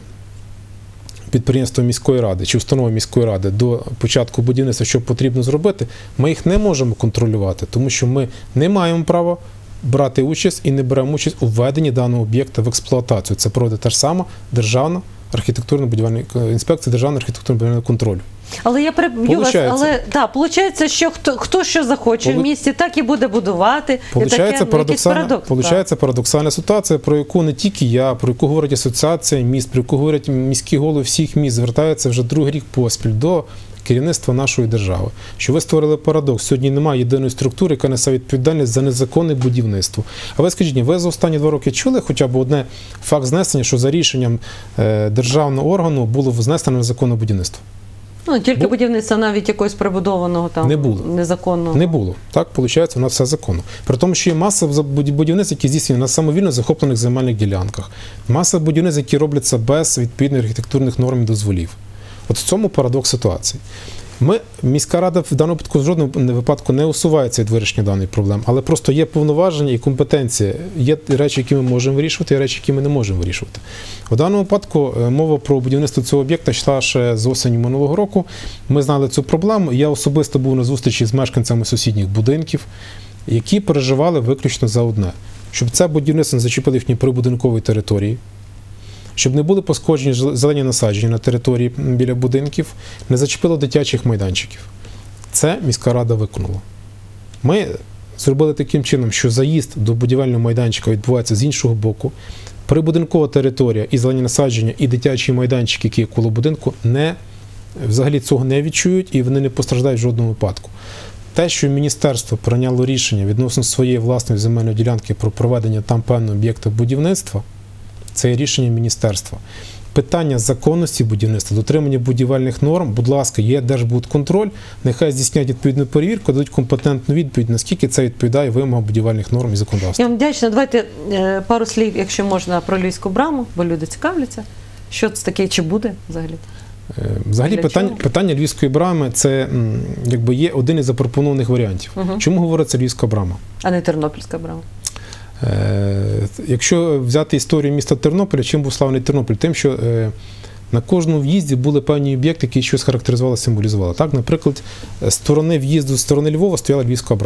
підприємство міської ради чи установа міської ради до початку будівництва, що потрібно зробити, ми їх не можемо контролювати, тому що ми не маємо права брати участь і не беремо участь у введенні даного об'єкта в експлуатацію. Це проводить та ж сама Державна архітектурно-будівельна інспекція Державного архітектурно-будівельного контролю. Але я переб'ю вас, Получається. але так, виходить, що хто, хто що захоче Полу- в місті, так і буде будувати. І таке, Получається ну, якийсь парадоксальна, парадокс, получається парадоксальна ситуація, про яку не тільки я, про яку говорить асоціація міст, про яку говорять міські голови всіх міст, звертаються вже другий рік поспіль до керівництва нашої держави. Що ви створили парадокс. Сьогодні немає єдиної структури, яка несе відповідальність за незаконне будівництво. А ви скажіть, ви за останні два роки чули хоча б одне факт знесення, що за рішенням е, державного органу було знесено незаконне будівництво? Ну, тільки Бу- будівництва навіть якогось прибудованого там Не було. незаконного. Не було. Так, виходить, у нас все законно. При тому, що є маса буд- будівництв, які здійснюють на самовільно захоплених земельних ділянках. Маса будівництв, які робляться без відповідних архітектурних норм і дозволів. От в цьому парадокс ситуації. Ми, міська рада в даному випадку в жодному випадку не усувається від вирішення даної проблеми, але просто є повноваження і компетенція. Є речі, які ми можемо вирішувати, і речі, які ми не можемо вирішувати. У даному випадку е, мова про будівництво цього об'єкта йшла ще з осені минулого року. Ми знали цю проблему. Я особисто був на зустрічі з мешканцями сусідніх будинків, які переживали виключно за одне, щоб це будівництво не зачепило їхні прибудинкової території, щоб не були пошкоджені жел- зелені насадження на території м, біля будинків, не зачепило дитячих майданчиків. Це міська рада виконала. Ми зробили таким чином, що заїзд до будівельного майданчика відбувається з іншого боку. Прибудинкова територія і зелені насадження, і дитячі майданчики, які є коло будинку, не, взагалі цього не відчують і вони не постраждають в жодному випадку. Те, що міністерство прийняло рішення відносно своєї власної земельної ділянки про проведення там певного об'єкта будівництва, це є рішення міністерства. Питання законності будівництва, дотримання будівельних норм, будь ласка, є Держбудконтроль, нехай здійснять відповідну перевірку, дадуть компетентну відповідь, наскільки це відповідає вимогам будівельних норм і законодавства. Я вам вдячна. Давайте е, пару слів, якщо можна, про Львівську браму, бо люди цікавляться. Що це таке, чи буде взагалі? Е, Взагалі Для питання, чого? питання Львівської брами – це м, якби є один із запропонованих варіантів. Угу. Чому говориться Львівська брама? А не Тернопільська брама. Е, Якщо взяти історію міста Тернополя, чим був славний Тернопіль? Тим, що е, на кожному в'їзді були певні об'єкти, які щось характеризували, символізували. Так, наприклад, з сторони в'їзду, з сторони Львова стояла Львівська брама.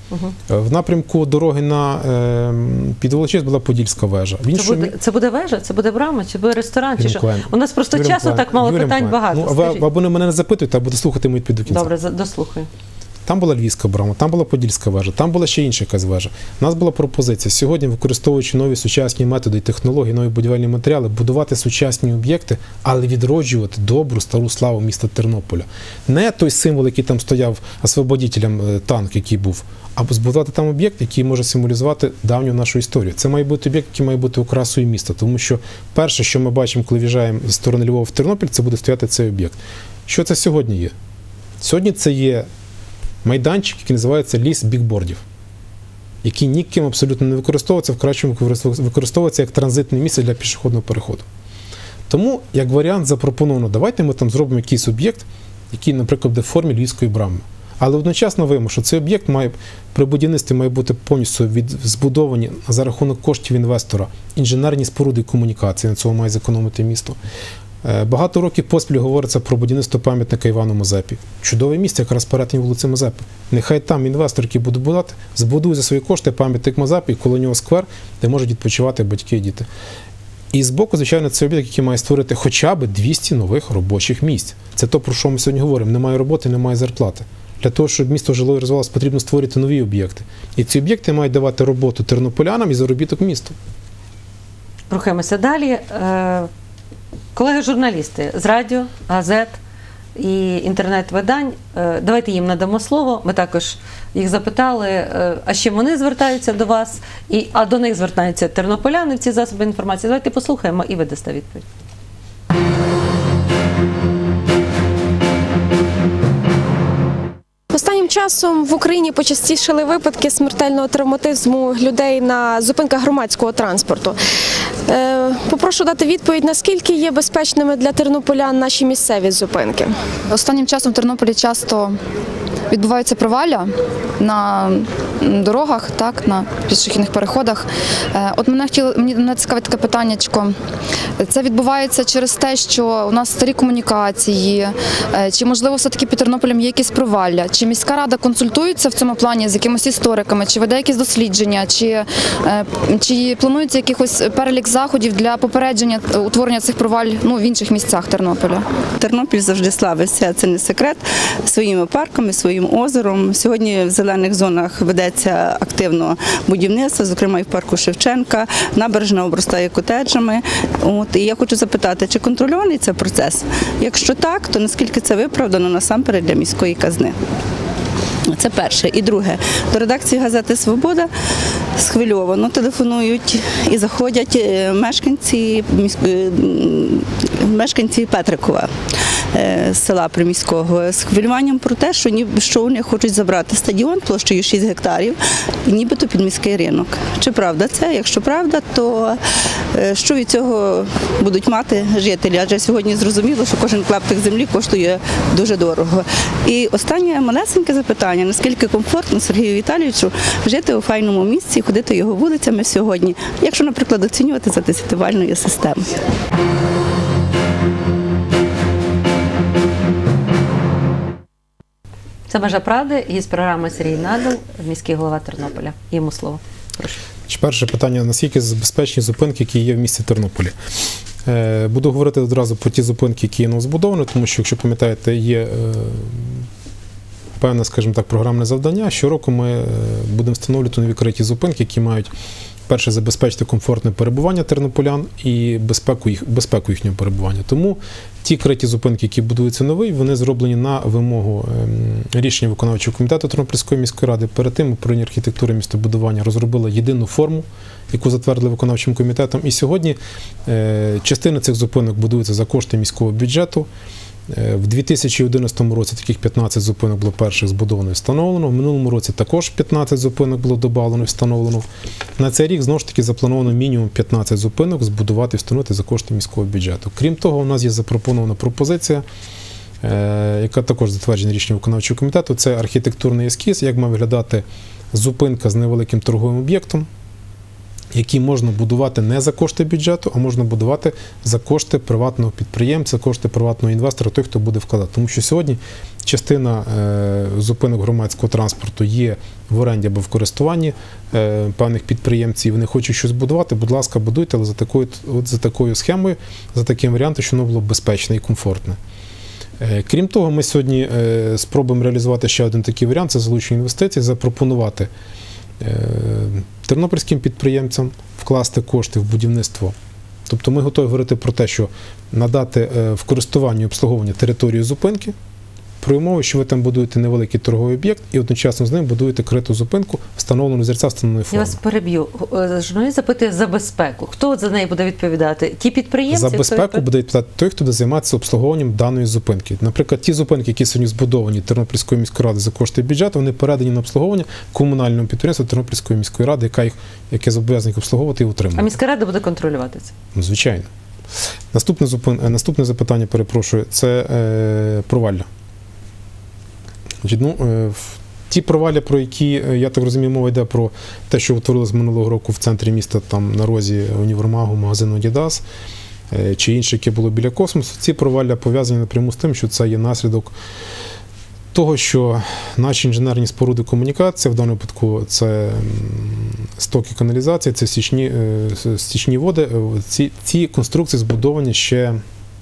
Угу. В напрямку дороги на е, під Волочиськ була Подільська вежа. В Це буде, це буде вежа, це буде брама, чи буде ресторан, чи що? У нас просто Юрій часу Миколаївна, так мало Юрій питань Миколаївна, багато. Ну, ви, або не мене не запитуєте, а буде слухати мою відповідь до кінця. Добре, дослухаю. Там була Львівська брама, там була Подільська вежа, там була ще інша якась вежа. У нас була пропозиція сьогодні, використовуючи нові сучасні методи і технології, нові будівельні матеріали, будувати сучасні об'єкти, але відроджувати добру стару славу міста Тернополя. Не той символ, який там стояв освободителем, танк, який був, а збудувати там об'єкт, який може символізувати давню нашу історію. Це має бути об'єкт, який має бути окрасою міста, тому що перше, що ми бачимо, коли в'їжджаємо з сторони Львова в Тернопіль, це буде стояти цей об'єкт. Що це сьогодні є? Сьогодні це є майданчик, який називається ліс бікбордів, який ніким абсолютно не використовується, в кращому використовується як транзитне місце для пішохідного переходу. Тому, як варіант, запропоновано, давайте ми там зробимо якийсь об'єкт, який, наприклад, буде в формі Львівської брами. Але одночасно вимог, що цей об'єкт має при будівництві має бути повністю від, збудовані за рахунок коштів інвестора інженерні споруди і комунікації, на цьому має зекономити місто. Багато років поспіль говориться про будівництво пам'ятника Івану Мазепі. Чудове місце, якраз перетині вулиці Мазепи. Нехай там інвестор, який буде будувати, збудує за свої кошти пам'ятник Мазепі, і коло нього сквер, де можуть відпочивати батьки і діти. І збоку, звичайно, це об'єкт, який має створити хоча б двісті нових робочих місць. Це то, про що ми сьогодні говоримо. Немає роботи, немає зарплати. Для того, щоб місто жило і розвивалося, потрібно створити нові об'єкти. І ці об'єкти мають давати роботу тернополянам і заробіток місту. Рухаємося далі. Колеги-журналісти з радіо, газет і інтернет-видань, давайте їм надамо слово. Ми також їх запитали, а з чим вони звертаються до вас, і, а до них звертаються тернополяни в ці засоби інформації. Давайте послухаємо і ви дасте відповідь. Останнім часом в Україні почастішали випадки смертельного травматизму людей на зупинках громадського транспорту. Попрошу дати відповідь, наскільки є безпечними для тернополян наші місцеві зупинки? Останнім часом в Тернополі часто відбуваються провалля на дорогах, так, на пішохідних переходах. От мене хотіло, мені мене цікавить таке питаннячко. Це відбувається через те, що у нас старі комунікації, чи, можливо, все-таки під Тернополем є якісь провалля, чи міська рада консультується в цьому плані з якимось істориками, чи веде якісь дослідження, чи, чи планується якийсь перелік заходів для попередження утворення цих проваль, ну, в інших місцях Тернополя? Тернопіль завжди славився, це не секрет, своїми парками, своїм озером. Сьогодні в зелених зонах ведеться активно будівництво, зокрема і в парку Шевченка, набережна обростає котеджами. От, і я хочу запитати, чи контрольований цей процес? Якщо так, то наскільки це виправдано насамперед для міської казни? Це перше. І друге, до редакції газети «Свобода» схвильовано телефонують і заходять мешканці, мешканці Петрикова, з села Приміського, з хвилюванням про те, що, ні, що вони хочуть забрати стадіон площею шість гектарів, нібито під міський ринок. Чи правда це? Якщо правда, то що від цього будуть мати жителі? Адже сьогодні зрозуміло, що кожен клаптик землі коштує дуже дорого. І останнє малесеньке запитання, наскільки комфортно Сергію Віталійовичу жити у файному місці і ходити його вулицями сьогодні, якщо, наприклад, оцінювати за десятибальною системою. Це «Межа правди» із програми Сергій Надал, міський голова Тернополя. Йому слово. Прошу. Перше питання, наскільки безпечні зупинки, які є в місті Тернополі? Буду говорити одразу про ті зупинки, які є новозбудовані, тому що, якщо пам'ятаєте, є певне, скажімо так, програмне завдання. Щороку ми будемо встановлювати нові криті зупинки, які мають, перше, забезпечити комфортне перебування тернополян і безпеку, їх, безпеку їхнього перебування. Тому ті криті зупинки, які будуються нові, вони зроблені на вимогу рішення виконавчого комітету Тернопільської міської ради. Перед тим управління архітектури і містобудування розробило єдину форму, яку затвердили виконавчим комітетом. І сьогодні частина цих зупинок будується за кошти міського бюджету. В дві тисячі одинадцятому році таких п'ятнадцять зупинок було перших збудовано і встановлено. В минулому році також п'ятнадцять зупинок було додано і встановлено. На цей рік, знову ж таки, заплановано мінімум п'ятнадцять зупинок збудувати і встановити за кошти міського бюджету. Крім того, у нас є запропонована пропозиція, яка також затверджена рішенням виконавчого комітету. Це архітектурний ескіз, як має виглядати зупинка з невеликим торговим об'єктом, які можна будувати не за кошти бюджету, а можна будувати за кошти приватного підприємця, кошти приватного інвестора, той, хто буде вкладати. Тому що сьогодні частина е, зупинок громадського транспорту є в оренді або в користуванні е, певних підприємців, вони хочуть щось будувати, будь ласка, будуйте, але за такою, от за такою схемою, за таким варіантом, щоб воно було безпечне і комфортне. Е, крім того, ми сьогодні е, спробуємо реалізувати ще один такий варіант – це залучення інвестицій, запропонувати тернопільським підприємцям вкласти кошти в будівництво. Тобто ми готові говорити про те, що надати в користування і обслуговування територію зупинки, при умові, що ви там будуєте невеликий торговий об'єкт і одночасно з ним будуєте криту зупинку, встановлену зерця встановленої форми. Я вас переб'ю. Журналіст запитує за безпеку. Хто за неї буде відповідати? Ті підприємці? За безпеку буде відповідати той, хто буде займатися обслуговуванням даної зупинки. Наприклад, ті зупинки, які сьогодні збудовані Тернопільською міською радою за кошти бюджету, вони передані на обслуговування комунальному підприємству Тернопільської міської ради, яка їх, яке зобов'язане їх обслуговувати і утримувати. А міська рада буде контролювати це? Ну, звичайно. Наступне, зупин... Наступне запитання, перепрошую, це е, провалля. Ну, ті провалля, про які, я так розумію, мова йде про те, що утворилось минулого року в центрі міста, там на розі універмагу, магазину Adidas, чи інше, яке було біля космосу, ці провалля пов'язані напряму з тим, що це є наслідок того, що наші інженерні споруди комунікації, в даному випадку це стоки каналізації, це стічні, стічні води, ці, ці конструкції збудовані ще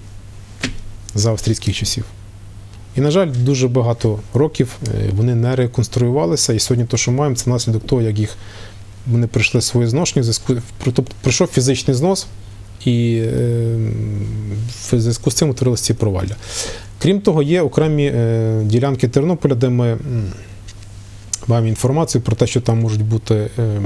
за австрійських часів. І, на жаль, дуже багато років вони не реконструювалися, і сьогодні те, що маємо, це наслідок того, як їх вони прийшли своє зношення, тобто прийшов фізичний знос, і в зв'язку з цим утворилися ці провалля. Крім того, є окремі ділянки Тернополя, де ми маємо інформацію про те, що там можуть бути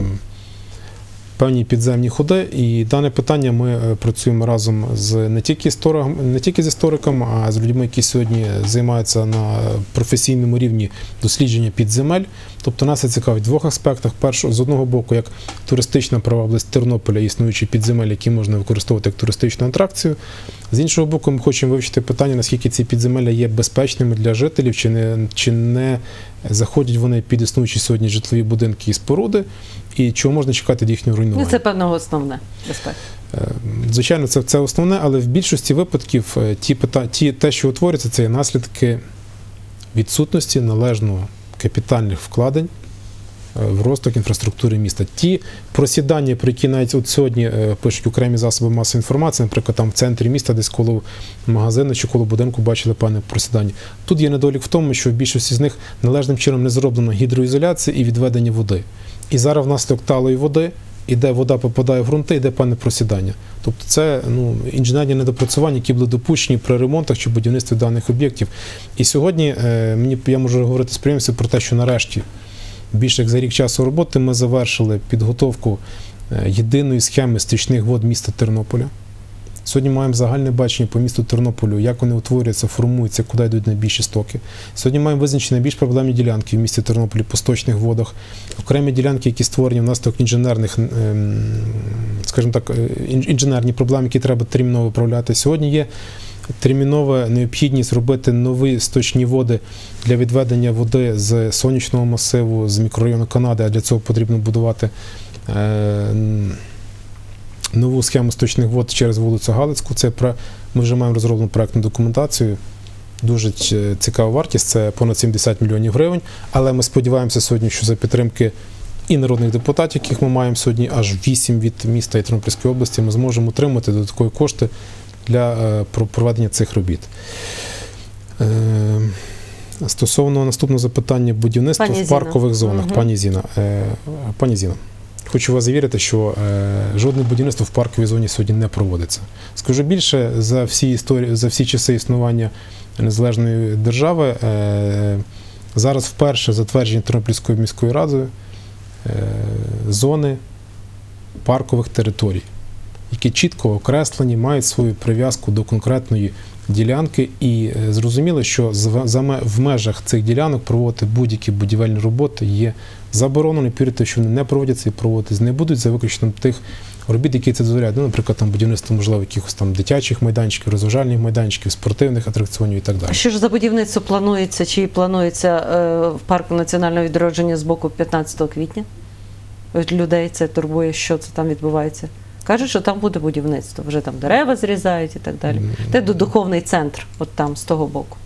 певні підземні ходи, і дане питання ми працюємо разом з не тільки істориками, не тільки з істориками, а з людьми, які сьогодні займаються на професійному рівні дослідження підземель. Тобто нас це цікавить в двох аспектах. Першого, з одного боку, як туристична привабливість Тернополя, існуючі підземель, які можна використовувати як туристичну атракцію. З іншого боку, ми хочемо вивчити питання, наскільки ці підземелля є безпечними для жителів, чи не, чи не заходять вони під існуючі сьогодні житлові будинки і споруди, і чого можна чекати від їхнього руйнування. Ну, це, певного, основне безпека. Звичайно, це, це основне, але в більшості випадків ті, ті, те, що утворюється, це є наслідки відсутності належного капітальних вкладень в розвиток інфраструктури міста. Ті просідання, про які навіть от сьогодні пишуть окремі засоби масової інформації, наприклад, там в центрі міста, десь коло магазину чи коло будинку бачили певне просідання. Тут є недолік в тому, що в більшості з них належним чином не зроблено гідроізоляція і відведення води. І зараз внаслідок талої води, іде вода попадає в ґрунти, йде певне просідання. Тобто це ну, інженерні недопрацювання, які були допущені при ремонтах чи будівництві даних об'єктів. І сьогодні е, мені, я можу говорити з підприємців про те, що нарешті більше як за рік часу роботи ми завершили підготовку єдиної схеми стічних вод міста Тернополя. Сьогодні маємо загальне бачення по місту Тернополю, як вони утворюються, формуються, куди йдуть найбільші стоки. Сьогодні маємо визначені найбільш проблемні ділянки в місті Тернополі по сточних водах, окремі ділянки, які створені внаслідок інженерних, скажімо так, інженерні проблеми, які треба терміново виправляти. Сьогодні є термінова необхідність робити нові сточні води для відведення води з сонячного масиву, з мікрорайону Канади, а для цього потрібно будувати е, нову схему сточних вод через вулицю Галицьку. Це ми вже маємо розроблену проектну документацію. Дуже цікава вартість, це понад сімдесят мільйонів гривень, але ми сподіваємося сьогодні, що за підтримки і народних депутатів, яких ми маємо сьогодні, аж вісім від міста і Тернопільської області, ми зможемо отримати додаткові кошти для проведення цих робіт. Стосовно наступного запитання будівництва в паркових зонах. Угу. Пані Зіна, пані Зіна, хочу вас завірити, що жодне будівництво в парковій зоні сьогодні не проводиться. Скажу більше, за всі, історії, за всі часи існування незалежної держави зараз вперше затверджені Тернопільською міською радою зони паркових територій, які чітко окреслені, мають свою прив'язку до конкретної ділянки, і зрозуміло, що в межах цих ділянок проводити будь-які будівельні роботи є заборонено, повірте, що вони не проводяться і проводитись не будуть, за виключенням тих робіт, які це дозволяють. Ну, наприклад, там будівництво, можливо, якихось там дитячих майданчиків, розважальних майданчиків, спортивних атракціонів і так далі. А що ж за будівництво планується, чи планується е, в парку національного відродження з боку п'ятнадцятого квітня? От людей це турбує, що це там відбувається. Кажуть, що там буде будівництво, вже там дерева зрізають і так далі. Де духовний центр, от там, з того боку?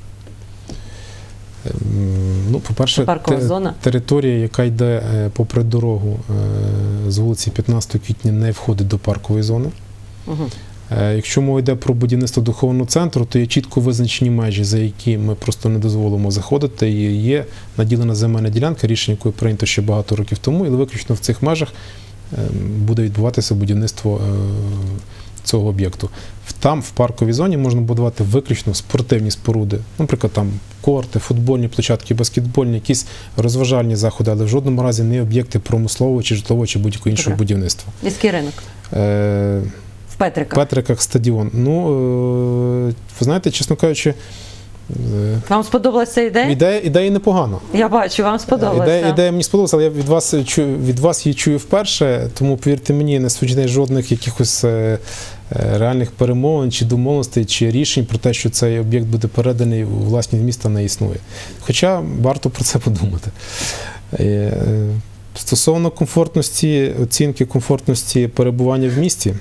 Ну, по-перше, паркова зона. Територія, яка йде попри дорогу з вулиці п'ятнадцятого квітня, не входить до паркової зони. Угу. Якщо мова йде про будівництво духовного центру, то є чітко визначені межі, за які ми просто не дозволимо заходити. І є наділена земельна ділянка, рішення якої прийнято ще багато років тому, і виключно в цих межах буде відбуватися будівництво цього об'єкту. Там, в парковій зоні, можна будувати виключно спортивні споруди, наприклад, там корти, футбольні площадки, баскетбольні, якісь розважальні заходи, але в жодному разі не об'єкти промислового чи житлового чи будь-якого іншого Добре. будівництва. Міський ринок? Е в Петриках? В Петриках стадіон. Ну, е ви знаєте, чесно кажучи, вам сподобалася ця ідея? Ідея, ідея непогана. Я бачу, вам сподобалася. Ідея, ідея мені сподобалася, але я від вас, чую, від вас її чую вперше, тому, повірте мені, не суджений жодних якихось е, реальних перемовин, чи домовленостей, чи рішень про те, що цей об'єкт буде переданий у власність міста, не існує. Хоча варто про це подумати. Е, стосовно комфортності, оцінки комфортності перебування в місті,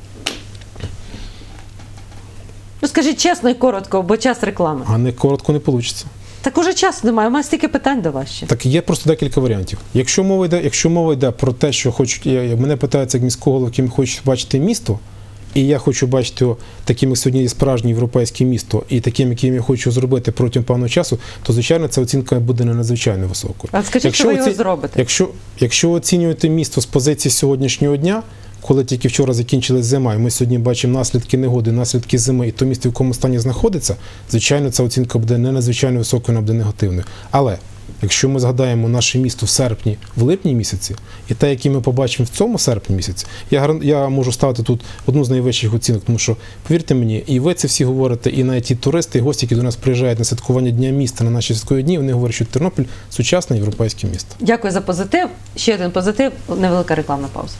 ну, скажіть чесно і коротко, бо час реклами. А не коротко не вийде. Так уже часу немає, у мене стільки питань до вас ще. Так є просто декілька варіантів. Якщо мова йде, якщо мова йде про те, що хочуть, я, мене питається як міського голови, яким хочуть бачити місто, і я хочу бачити його таким, як сьогодні є справжнє європейське місто, і таким, яким я хочу зробити протягом певного часу, то, звичайно, ця оцінка буде не надзвичайно високою. А скажіть, якщо що ви його оці... зробите? Якщо, якщо оцінюєте місто з позиції сьогоднішнього дня, коли тільки вчора закінчилась зима, і ми сьогодні бачимо наслідки негоди, наслідки зими, і то місто, в якому стані знаходиться, звичайно, ця оцінка буде не надзвичайно високою, вона буде негативною. Але якщо ми згадаємо наше місто в серпні, в липні місяці, і те, яке ми побачимо в цьому серпні місяці, я, я можу ставити тут одну з найвищих оцінок, тому що, повірте мені, і ви це всі говорите, і навіть ті туристи, і гості, які до нас приїжджають на святкування Дня міста, на наші святкові дні, вони говорять, що Тернопіль – сучасне європейське місто. Дякую за позитив. Ще один позитив, невелика рекламна пауза.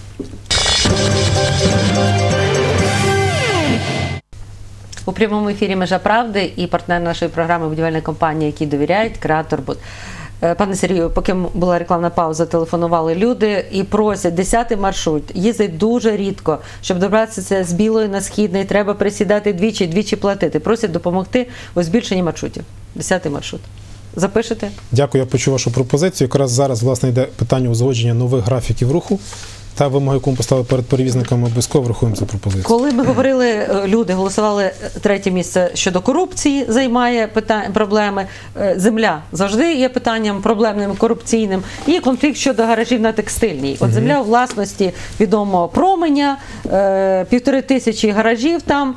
У прямому ефірі «Межа правди» і партнер нашої програми будівельна компанія, якій довіряють, «Креатор Буд». Пане Сергію, поки була рекламна пауза, телефонували люди і просять, десятий маршрут їздить дуже рідко, щоб добратися з Білої на Східний, треба присідати двічі, двічі платити. Просять допомогти у збільшенні маршрутів. десятий маршрут. Запишете? Дякую, я почув вашу пропозицію. Якраз зараз, власне, йде питання узгодження нових графіків руху. Та вимоги, яку ми поставили перед перевізниками, обов'язково врахуємо цю пропозицію. Коли ми говорили, люди голосували третє місце щодо корупції, займає питання, проблеми. Земля завжди є питанням проблемним, корупційним. І конфлікт щодо гаражів на Текстильній. От земля у власності, відомо, Променя, півтори тисячі гаражів там,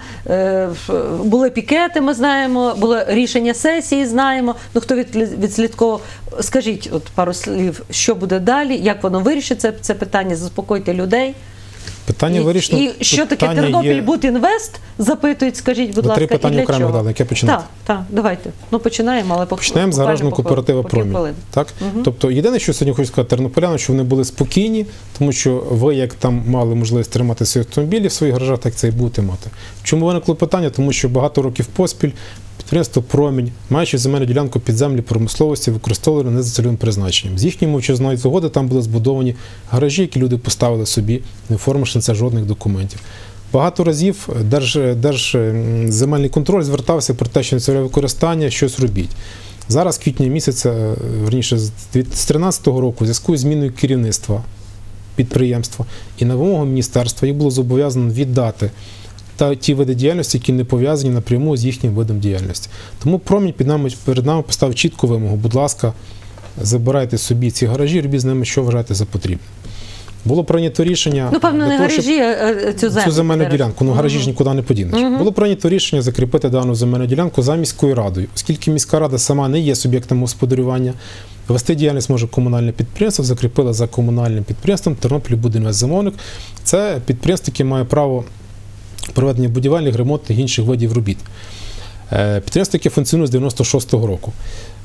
були пікети, ми знаємо, було рішення сесії, знаємо. Ну, хто відслідковував, скажіть от пару слів, що буде далі, як воно вирішиться, це питання, заспокойте людей. Питання і, вирішено. І що таке Тернопіль-Будінвест, запитують, скажіть, будь ласка, і для чого? Три питання окремо дали, яке починати? Так, так, давайте. Ну, починаємо, але поки Починаємо з гаражного кооператива «Промінь». Так? Угу. Тобто, єдине, що сьогодні хочу сказати тернополянам, що вони були спокійні, тому що ви, як там мали можливість тримати свої автомобілі в своїх гаражах, так це і будете мати. Чому виникло питання? Тому що багато років поспіль підприємство «Промінь», маючи земельну ділянку під землі промисловості, використовували не за цільовим призначенням. З їхньої мовчазної згоди там були збудовані гаражі, які люди поставили собі, не оформивши на це жодних документів. Багато разів Держ, Держземельний контроль звертався про те, що нецільове використання, щось робіть. Зараз, квітня місяця, верніше, з дві тисячі тринадцятого року, у зв'язку з зміною керівництва підприємства і на вимогу міністерства їх було зобов'язано віддати та ті види діяльності, які не пов'язані напряму з їхнім видом діяльності. Тому «Промінь» під нами, перед нами поставив чітку вимогу. Будь ласка, забирайте собі ці гаражі, робіть з ними, що вважаєте за потрібне. Було прийнято рішення... Ну, певно, не гаражі, а цю землю. Цю земельну ділянку. Ну, гаражі ж нікуди не подінеш. Uh-huh. Було прийнято рішення закріпити дану земельну ділянку за міською радою. Оскільки міська рада сама не є суб'єктом господарювання, вести діяльність може комунальне підприємство, закріпили за комунальним підприємством «Тернопіль-Будінвест-Замовник». Це підприємство, яке має право проведення будівельних, ремонтних і інших видів робіт. Підприємство, яке функціонує з дев'яносто шостого року.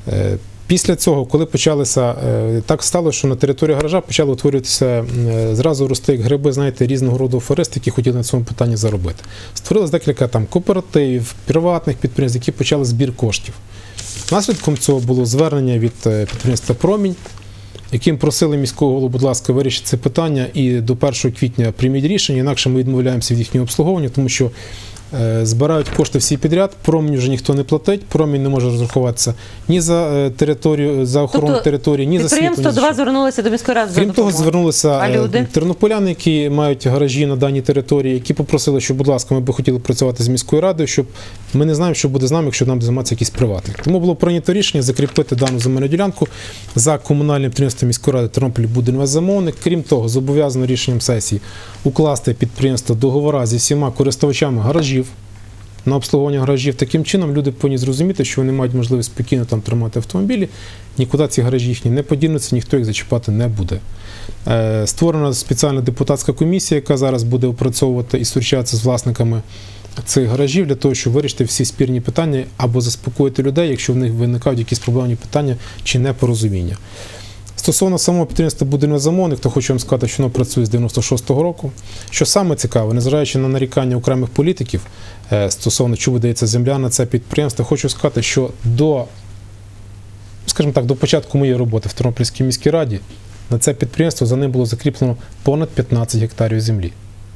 Після цього, коли почалися, так стало, що на території гаража почали утворюватися, зразу рости як гриби, знаєте, різного роду аферисти, які хотіли на цьому питанні заробити. Створилось декілька там кооперативів, приватних підприємств, які почали збір коштів. Наслідком цього було звернення від підприємства «Промінь» яким просили міського голову, будь ласка, вирішити це питання і до першого квітня прийміть рішення, інакше ми відмовляємося від їхнього обслуговування, тому що е, збирають кошти всі підряд, промінь вже ніхто не платить, промінь не може розрахуватися ні за е, територію, за охорону тобто, території, ні за світло, ні за підприємство до вас звернулося до міської ради за Крім того, допомогою. звернулися А е, люди? тернополяни, які мають гаражі на даній території, які попросили, що, будь ласка, ми би хотіли працювати з міською радою, щоб ми не знаємо, що буде з нами, якщо нам займатися якийсь приватник. Тому було прийнято рішення закріпити дану земельну ділянку за комунальним підприємством міської ради Тернопіль-Будінвестзамовник. Крім того, зобов'язано рішенням сесії укласти підприємство договора зі всіма користувачами гаражів на обслуговування гаражів. Таким чином люди повинні зрозуміти, що вони мають можливість спокійно там тримати автомобілі, нікуди ці гаражі їхні не подінуться, ніхто їх зачіпати не буде. Е, створена спеціальна депутатська комісія, яка зараз буде опрацьовувати і зустрічатися з власниками цих гаражів для того, щоб вирішити всі спірні питання або заспокоїти людей, якщо в них виникають якісь проблемні питання чи непорозуміння. Стосовно самого підприємства «Будинвестзамовник», то хочу вам сказати, що воно працює з дев'яносто шостого року. Що саме цікаве, незважаючи на нарікання окремих політиків стосовно, чому видається земля на це підприємство, хочу сказати, що до, скажімо так, до початку моєї роботи в Тернопільській міській раді на це підприємство за ним було закріплено понад п'ятнадцять гектарів землі.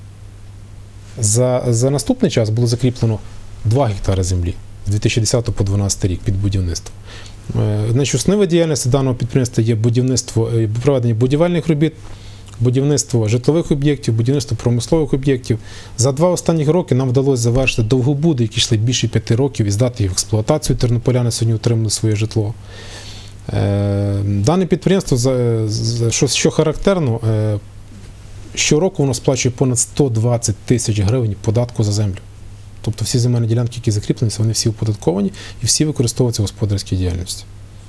За, за наступний час було закріплено два гектари землі з дві тисячі десятого по дві тисячі дванадцятий рік під будівництво. Значить, основною діяльністю даного підприємства є будівництво, проведення будівельних робіт, будівництво житлових об'єктів, будівництво промислових об'єктів. За два останні роки нам вдалося завершити довгобуди, які йшли більше п'яти років, і здати їх в експлуатацію. Тернополяни сьогодні отримали своє житло. Дане підприємство, що, що характерно, щороку воно сплачує понад сто двадцять тисяч гривень податку за землю. Тобто всі земельні ділянки, які закріплені, вони всі оподатковані і всі використовуються в господарській діяльності.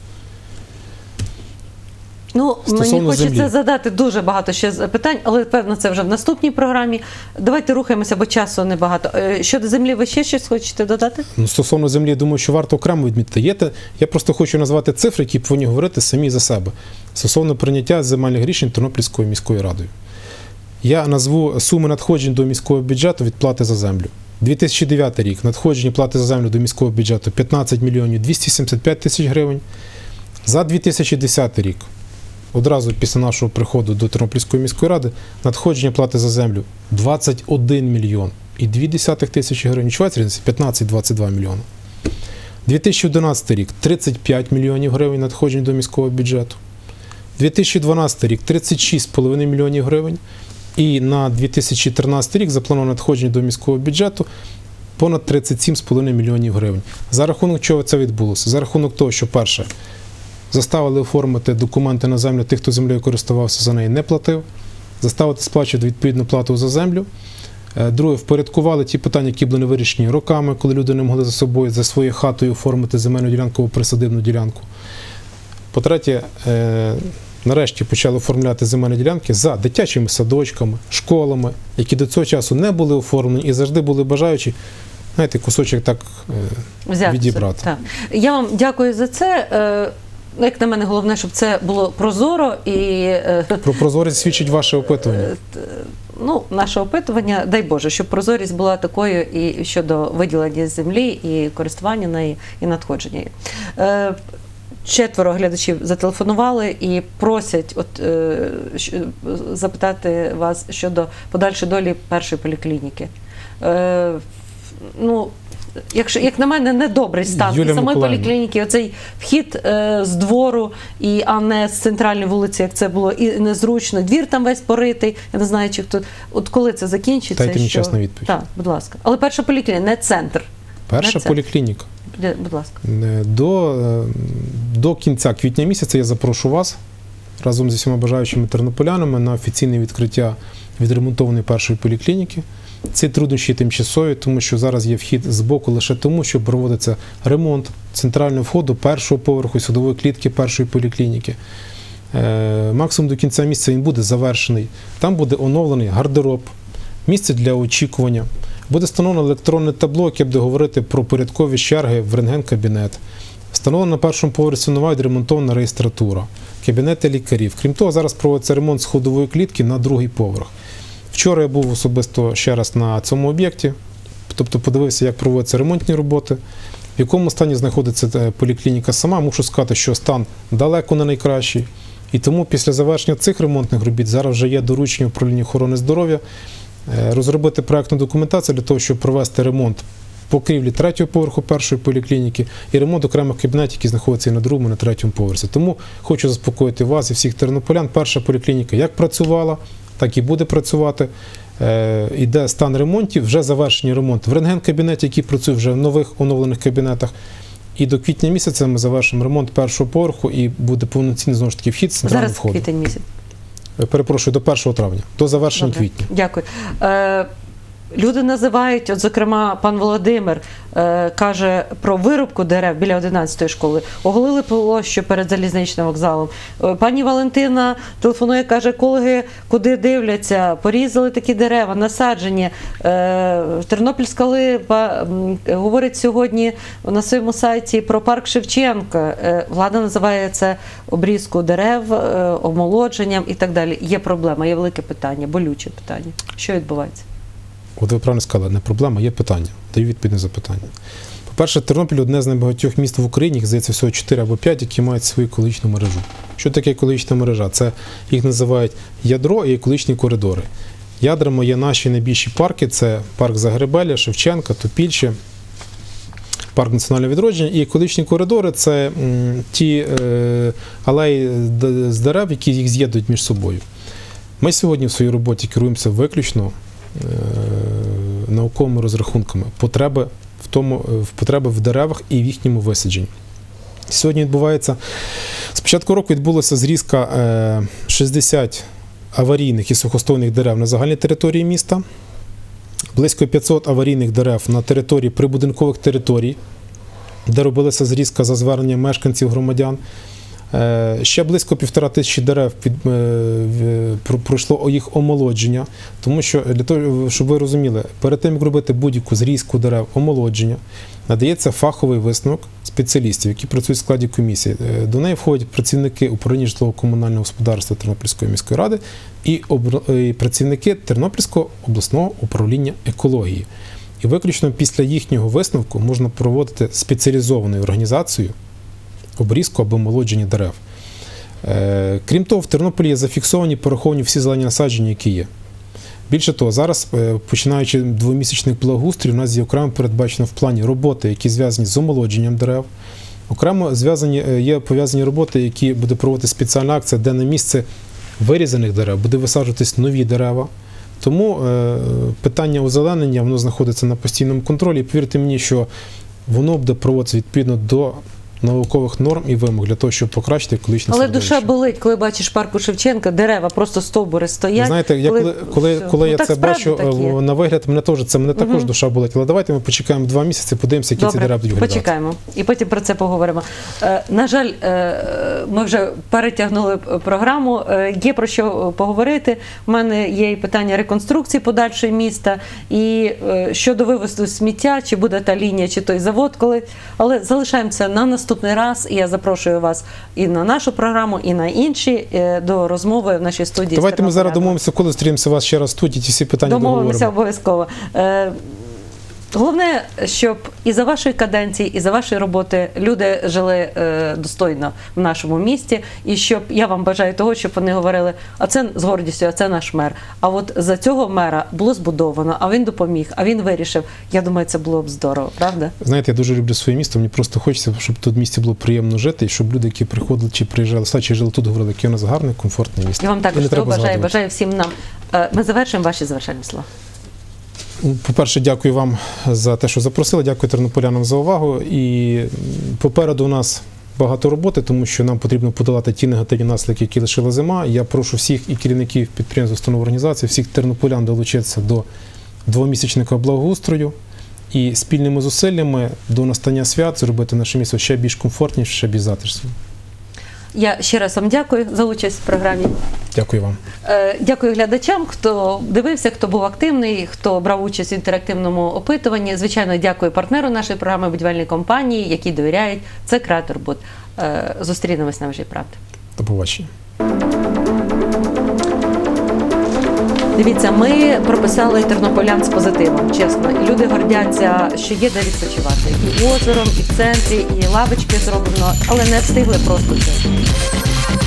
Ну, Стосовно мені хочеться землі. задати дуже багато ще питань, але, певно, це вже в наступній програмі. Давайте рухаємося, бо часу небагато. Е, Щодо землі, ви ще щось хочете додати? Ну, стосовно землі, я думаю, що варто окремо відмітити. Є те, я просто хочу назвати цифри, які повинні говорити самі за себе. Стосовно прийняття земельних рішень Тернопільською міською радою. Я назву суми надходжень до міського бюджету від плати за землю. дві тисячі дев'ятий рік надходження плати за землю до міського бюджету п'ятнадцять мільйонів двісті сімдесят п'ять тисяч гривень. За дві тисячі десятий рік, одразу після нашого приходу до Тернопільської міської ради, надходження плати за землю двадцять один мільйон і дві десятих тисячі гривень. Чувається різниця? п'ятнадцять - двадцять два мільйони. дві тисячі одинадцятий рік тридцять п'ять мільйонів гривень надходжень до міського бюджету. дві тисячі дванадцятий рік тридцять шість з половиною мільйонів гривень. І на дві тисячі тринадцятий рік заплановано надходження до міського бюджету понад тридцять сім з половиною мільйонів гривень. За рахунок чого це відбулося? За рахунок того, що, перше, заставили оформити документи на землю тих, хто землею користувався, за неї не платив, заставити сплачувати відповідну плату за землю. Друге, впорядкували ті питання, які були не вирішені роками, коли люди не могли за собою, за своєю хатою оформити земельну ділянку або присадибну ділянку. По-третє, нарешті почали оформляти земельні ділянки за дитячими садочками, школами, які до цього часу не були оформлені і завжди були бажаючі, знаєте, кусочок так Взяти відібрати. Так. Я вам дякую за це. Як на мене, головне, щоб це було прозоро і... Про прозорість свідчить ваше опитування. Ну, наше опитування, дай Боже, щоб прозорість була такою і щодо виділення землі, і користування нею, і надходження її. Четверо глядачів зателефонували і просять от, е, запитати вас щодо подальшої долі першої поліклініки. Е, ну, якщо, як на мене, недобрий стан Юлія і самої Миколаївна. поліклініки, оцей вхід е, з двору, і, а не з центральної вулиці, як це було, і незручно. Двір там весь поритий, я не знаю, чи хто. От коли це закінчиться? Дайте мені що... чесну відповідь. Так, будь ласка. Але перша поліклініка, не центр. Перша поліклініка. Будь ласка. До, до кінця квітня місяця я запрошу вас разом зі всіма бажаючими тернополянами на офіційне відкриття відремонтованої першої поліклініки. Ці труднощі тимчасові, тому що зараз є вхід з боку лише тому, що проводиться ремонт центрального входу першого поверху судової клітки першої поліклініки. Максимум до кінця місяця він буде завершений. Там буде оновлений гардероб, місце для очікування. Буде встановлено електронне табло, яке буде говорити про порядкові черги в рентген-кабінет. Встановлена на першому поверсі нова відремонтована реєстратура, кабінети лікарів. Крім того, зараз проводиться ремонт сходової клітки на другий поверх. Вчора я був особисто ще раз на цьому об'єкті, тобто подивився, як проводяться ремонтні роботи, в якому стані знаходиться поліклініка сама. Мушу сказати, що стан далеко не найкращий. І тому після завершення цих ремонтних робіт зараз вже є доручення управління охорони здоров'я е, розробити проектну документацію для того, щоб провести ремонт покрівлі третього поверху першої поліклініки і ремонт окремих кабінетів, які знаходяться і на другому, і на третьому поверсі. Тому хочу заспокоїти вас і всіх тернополян. Перша поліклініка як працювала, так і буде працювати. Е, іде стан ремонтів, вже завершені ремонт в рентген-кабінеті, який працює вже в нових оновлених кабінетах. І до квітня місяця ми завершимо ремонт першого поверху і буде повноцінний, знову ж таки, вхід з центрального Зараз входу. квітень місяць. Перепрошую, до першого травня, до завершення Добре. квітня. Дякую. Е, Люди називають, от зокрема, пан Володимир е, каже про вирубку дерев біля одинадцятої школи. Оголили площу перед залізничним вокзалом. Е, пані Валентина телефонує, каже, екологи куди дивляться, порізали такі дерева, насаджені. Е, Тернопільська липа м, говорить сьогодні на своєму сайті про парк Шевченка. Е, влада називає це обрізку дерев, е, омолодженням і так далі. Є проблема, є велике питання, болюче питання. Що відбувається? От ви правильно сказали, не проблема, є питання. Даю відповідь на запитання. По-перше, Тернопіль – одне з найбагатьох міст в Україні, їх, здається, всього чотири або п'ять, які мають свою екологічну мережу. Що таке екологічна мережа? Це їх називають ядро і екологічні коридори. Ядрами є наші найбільші парки, це парк Загребелля, Шевченка, Топільче, парк національного відродження. І екологічні коридори – це м, ті е, алеї з дерев, які їх з'єднують між собою. Ми сьогодні в своїй роботі керуємося виключно науковими розрахунками потреби в тому, в потреби в деревах і в їхньому висадженні. Сьогодні відбувається, з початку року відбулася зрізка шістдесят аварійних і сухостойних дерев на загальній території міста, близько п'ятсот аварійних дерев на території прибудинкових територій, де робилася зрізка за зверненням мешканців громадян. Ще близько півтора тисячі дерев під, е, пройшло їх омолодження, тому що, для того, щоб ви розуміли, перед тим, як робити будь-яку зрізку дерев, омолодження, надається фаховий висновок спеціалістів, які працюють в складі комісії. До неї входять працівники управління житлово-комунального господарства Тернопільської міської ради і, об, і працівники Тернопільського обласного управління екології. І виключно після їхнього висновку можна проводити спеціалізованою організацією обрізку або омолодження дерев. Е, крім того, в Тернополі є зафіксовані, пораховані всі зелені насадження, які є. Більше того, зараз, е, починаючи двомісячних благоустрій, у нас є окремо передбачено в плані роботи, які зв'язані з омолодженням дерев. Окремо зв'язані, е, є пов'язані роботи, які буде проводити спеціальна акція, де на місце вирізаних дерев буде висаджуватись нові дерева. Тому е, питання озеленення, воно знаходиться на постійному контролі. І повірте мені, що воно буде проводитися відповідно до наукових норм і вимог для того, щоб покращити екологічне Але середовище. душа болить, коли бачиш парку Шевченка, дерева, просто стовбури стоять. Ви знаєте, я коли, коли, коли ну, я так це бачу такі. на вигляд, мене теж це мене також Угу. душа болить. Але давайте ми почекаємо два місяці, подивимося, які Добре, ці дерева будуть виглядати. почекаємо. І потім про це поговоримо. Е, на жаль, е, ми вже перетягнули програму. Е, є про що поговорити. У мене є і питання реконструкції подальшої міста, і е, щодо вивозу сміття, чи буде та лінія, чи той завод, коли. Але залишаємося на наступний раз. І я запрошую вас і на нашу програму, і на інші е, до розмови в нашій студії. Давайте ми зараз домовимося, коли зустрінемося вас ще раз в студії, ті всі питання Домовимося договоримо. обов'язково. Е, Головне, щоб і за вашої каденції, і за вашої роботи люди жили е, достойно в нашому місті, і щоб, я вам бажаю того, щоб вони говорили, а це з гордістю, а це наш мер. А от за цього мера було збудовано, а він допоміг, а він вирішив. Я думаю, це було б здорово, правда? Знаєте, я дуже люблю своє місто, мені просто хочеться, щоб тут в місті було приємно жити, і щоб люди, які приходили, чи приїжджали, чи жили тут, говорили, яке у нас гарне, комфортне місто. Я вам також І не того треба бажаю, згадувати. бажаю всім нам. Е, Ми завершуємо ваші завершальні слова. По-перше, дякую вам за те, що запросили, дякую тернополянам за увагу. І попереду у нас багато роботи, тому що нам потрібно подолати ті негативні наслідки, які лишила зима. Я прошу всіх і керівників підприємств, установ, організацій, всіх тернополян долучитися до двомісячника благоустрою і спільними зусиллями до настання свят зробити наше місто ще більш комфортніше, ще більш затишним. Я ще раз вам дякую за участь в програмі. Дякую вам. Дякую глядачам, хто дивився, хто був активний, хто брав участь в інтерактивному опитуванні. Звичайно, дякую партнеру нашої програми, будівельній компанії, які довіряють. Це Креатор Буд. Зустрінемось на Межі правди. До побачення. Дивіться, ми прописали тернополян з позитивом, чесно. І люди гордяться, що є де відпочивати. І озером, і в центрі, і лавочки зроблено, але не встигли просто це.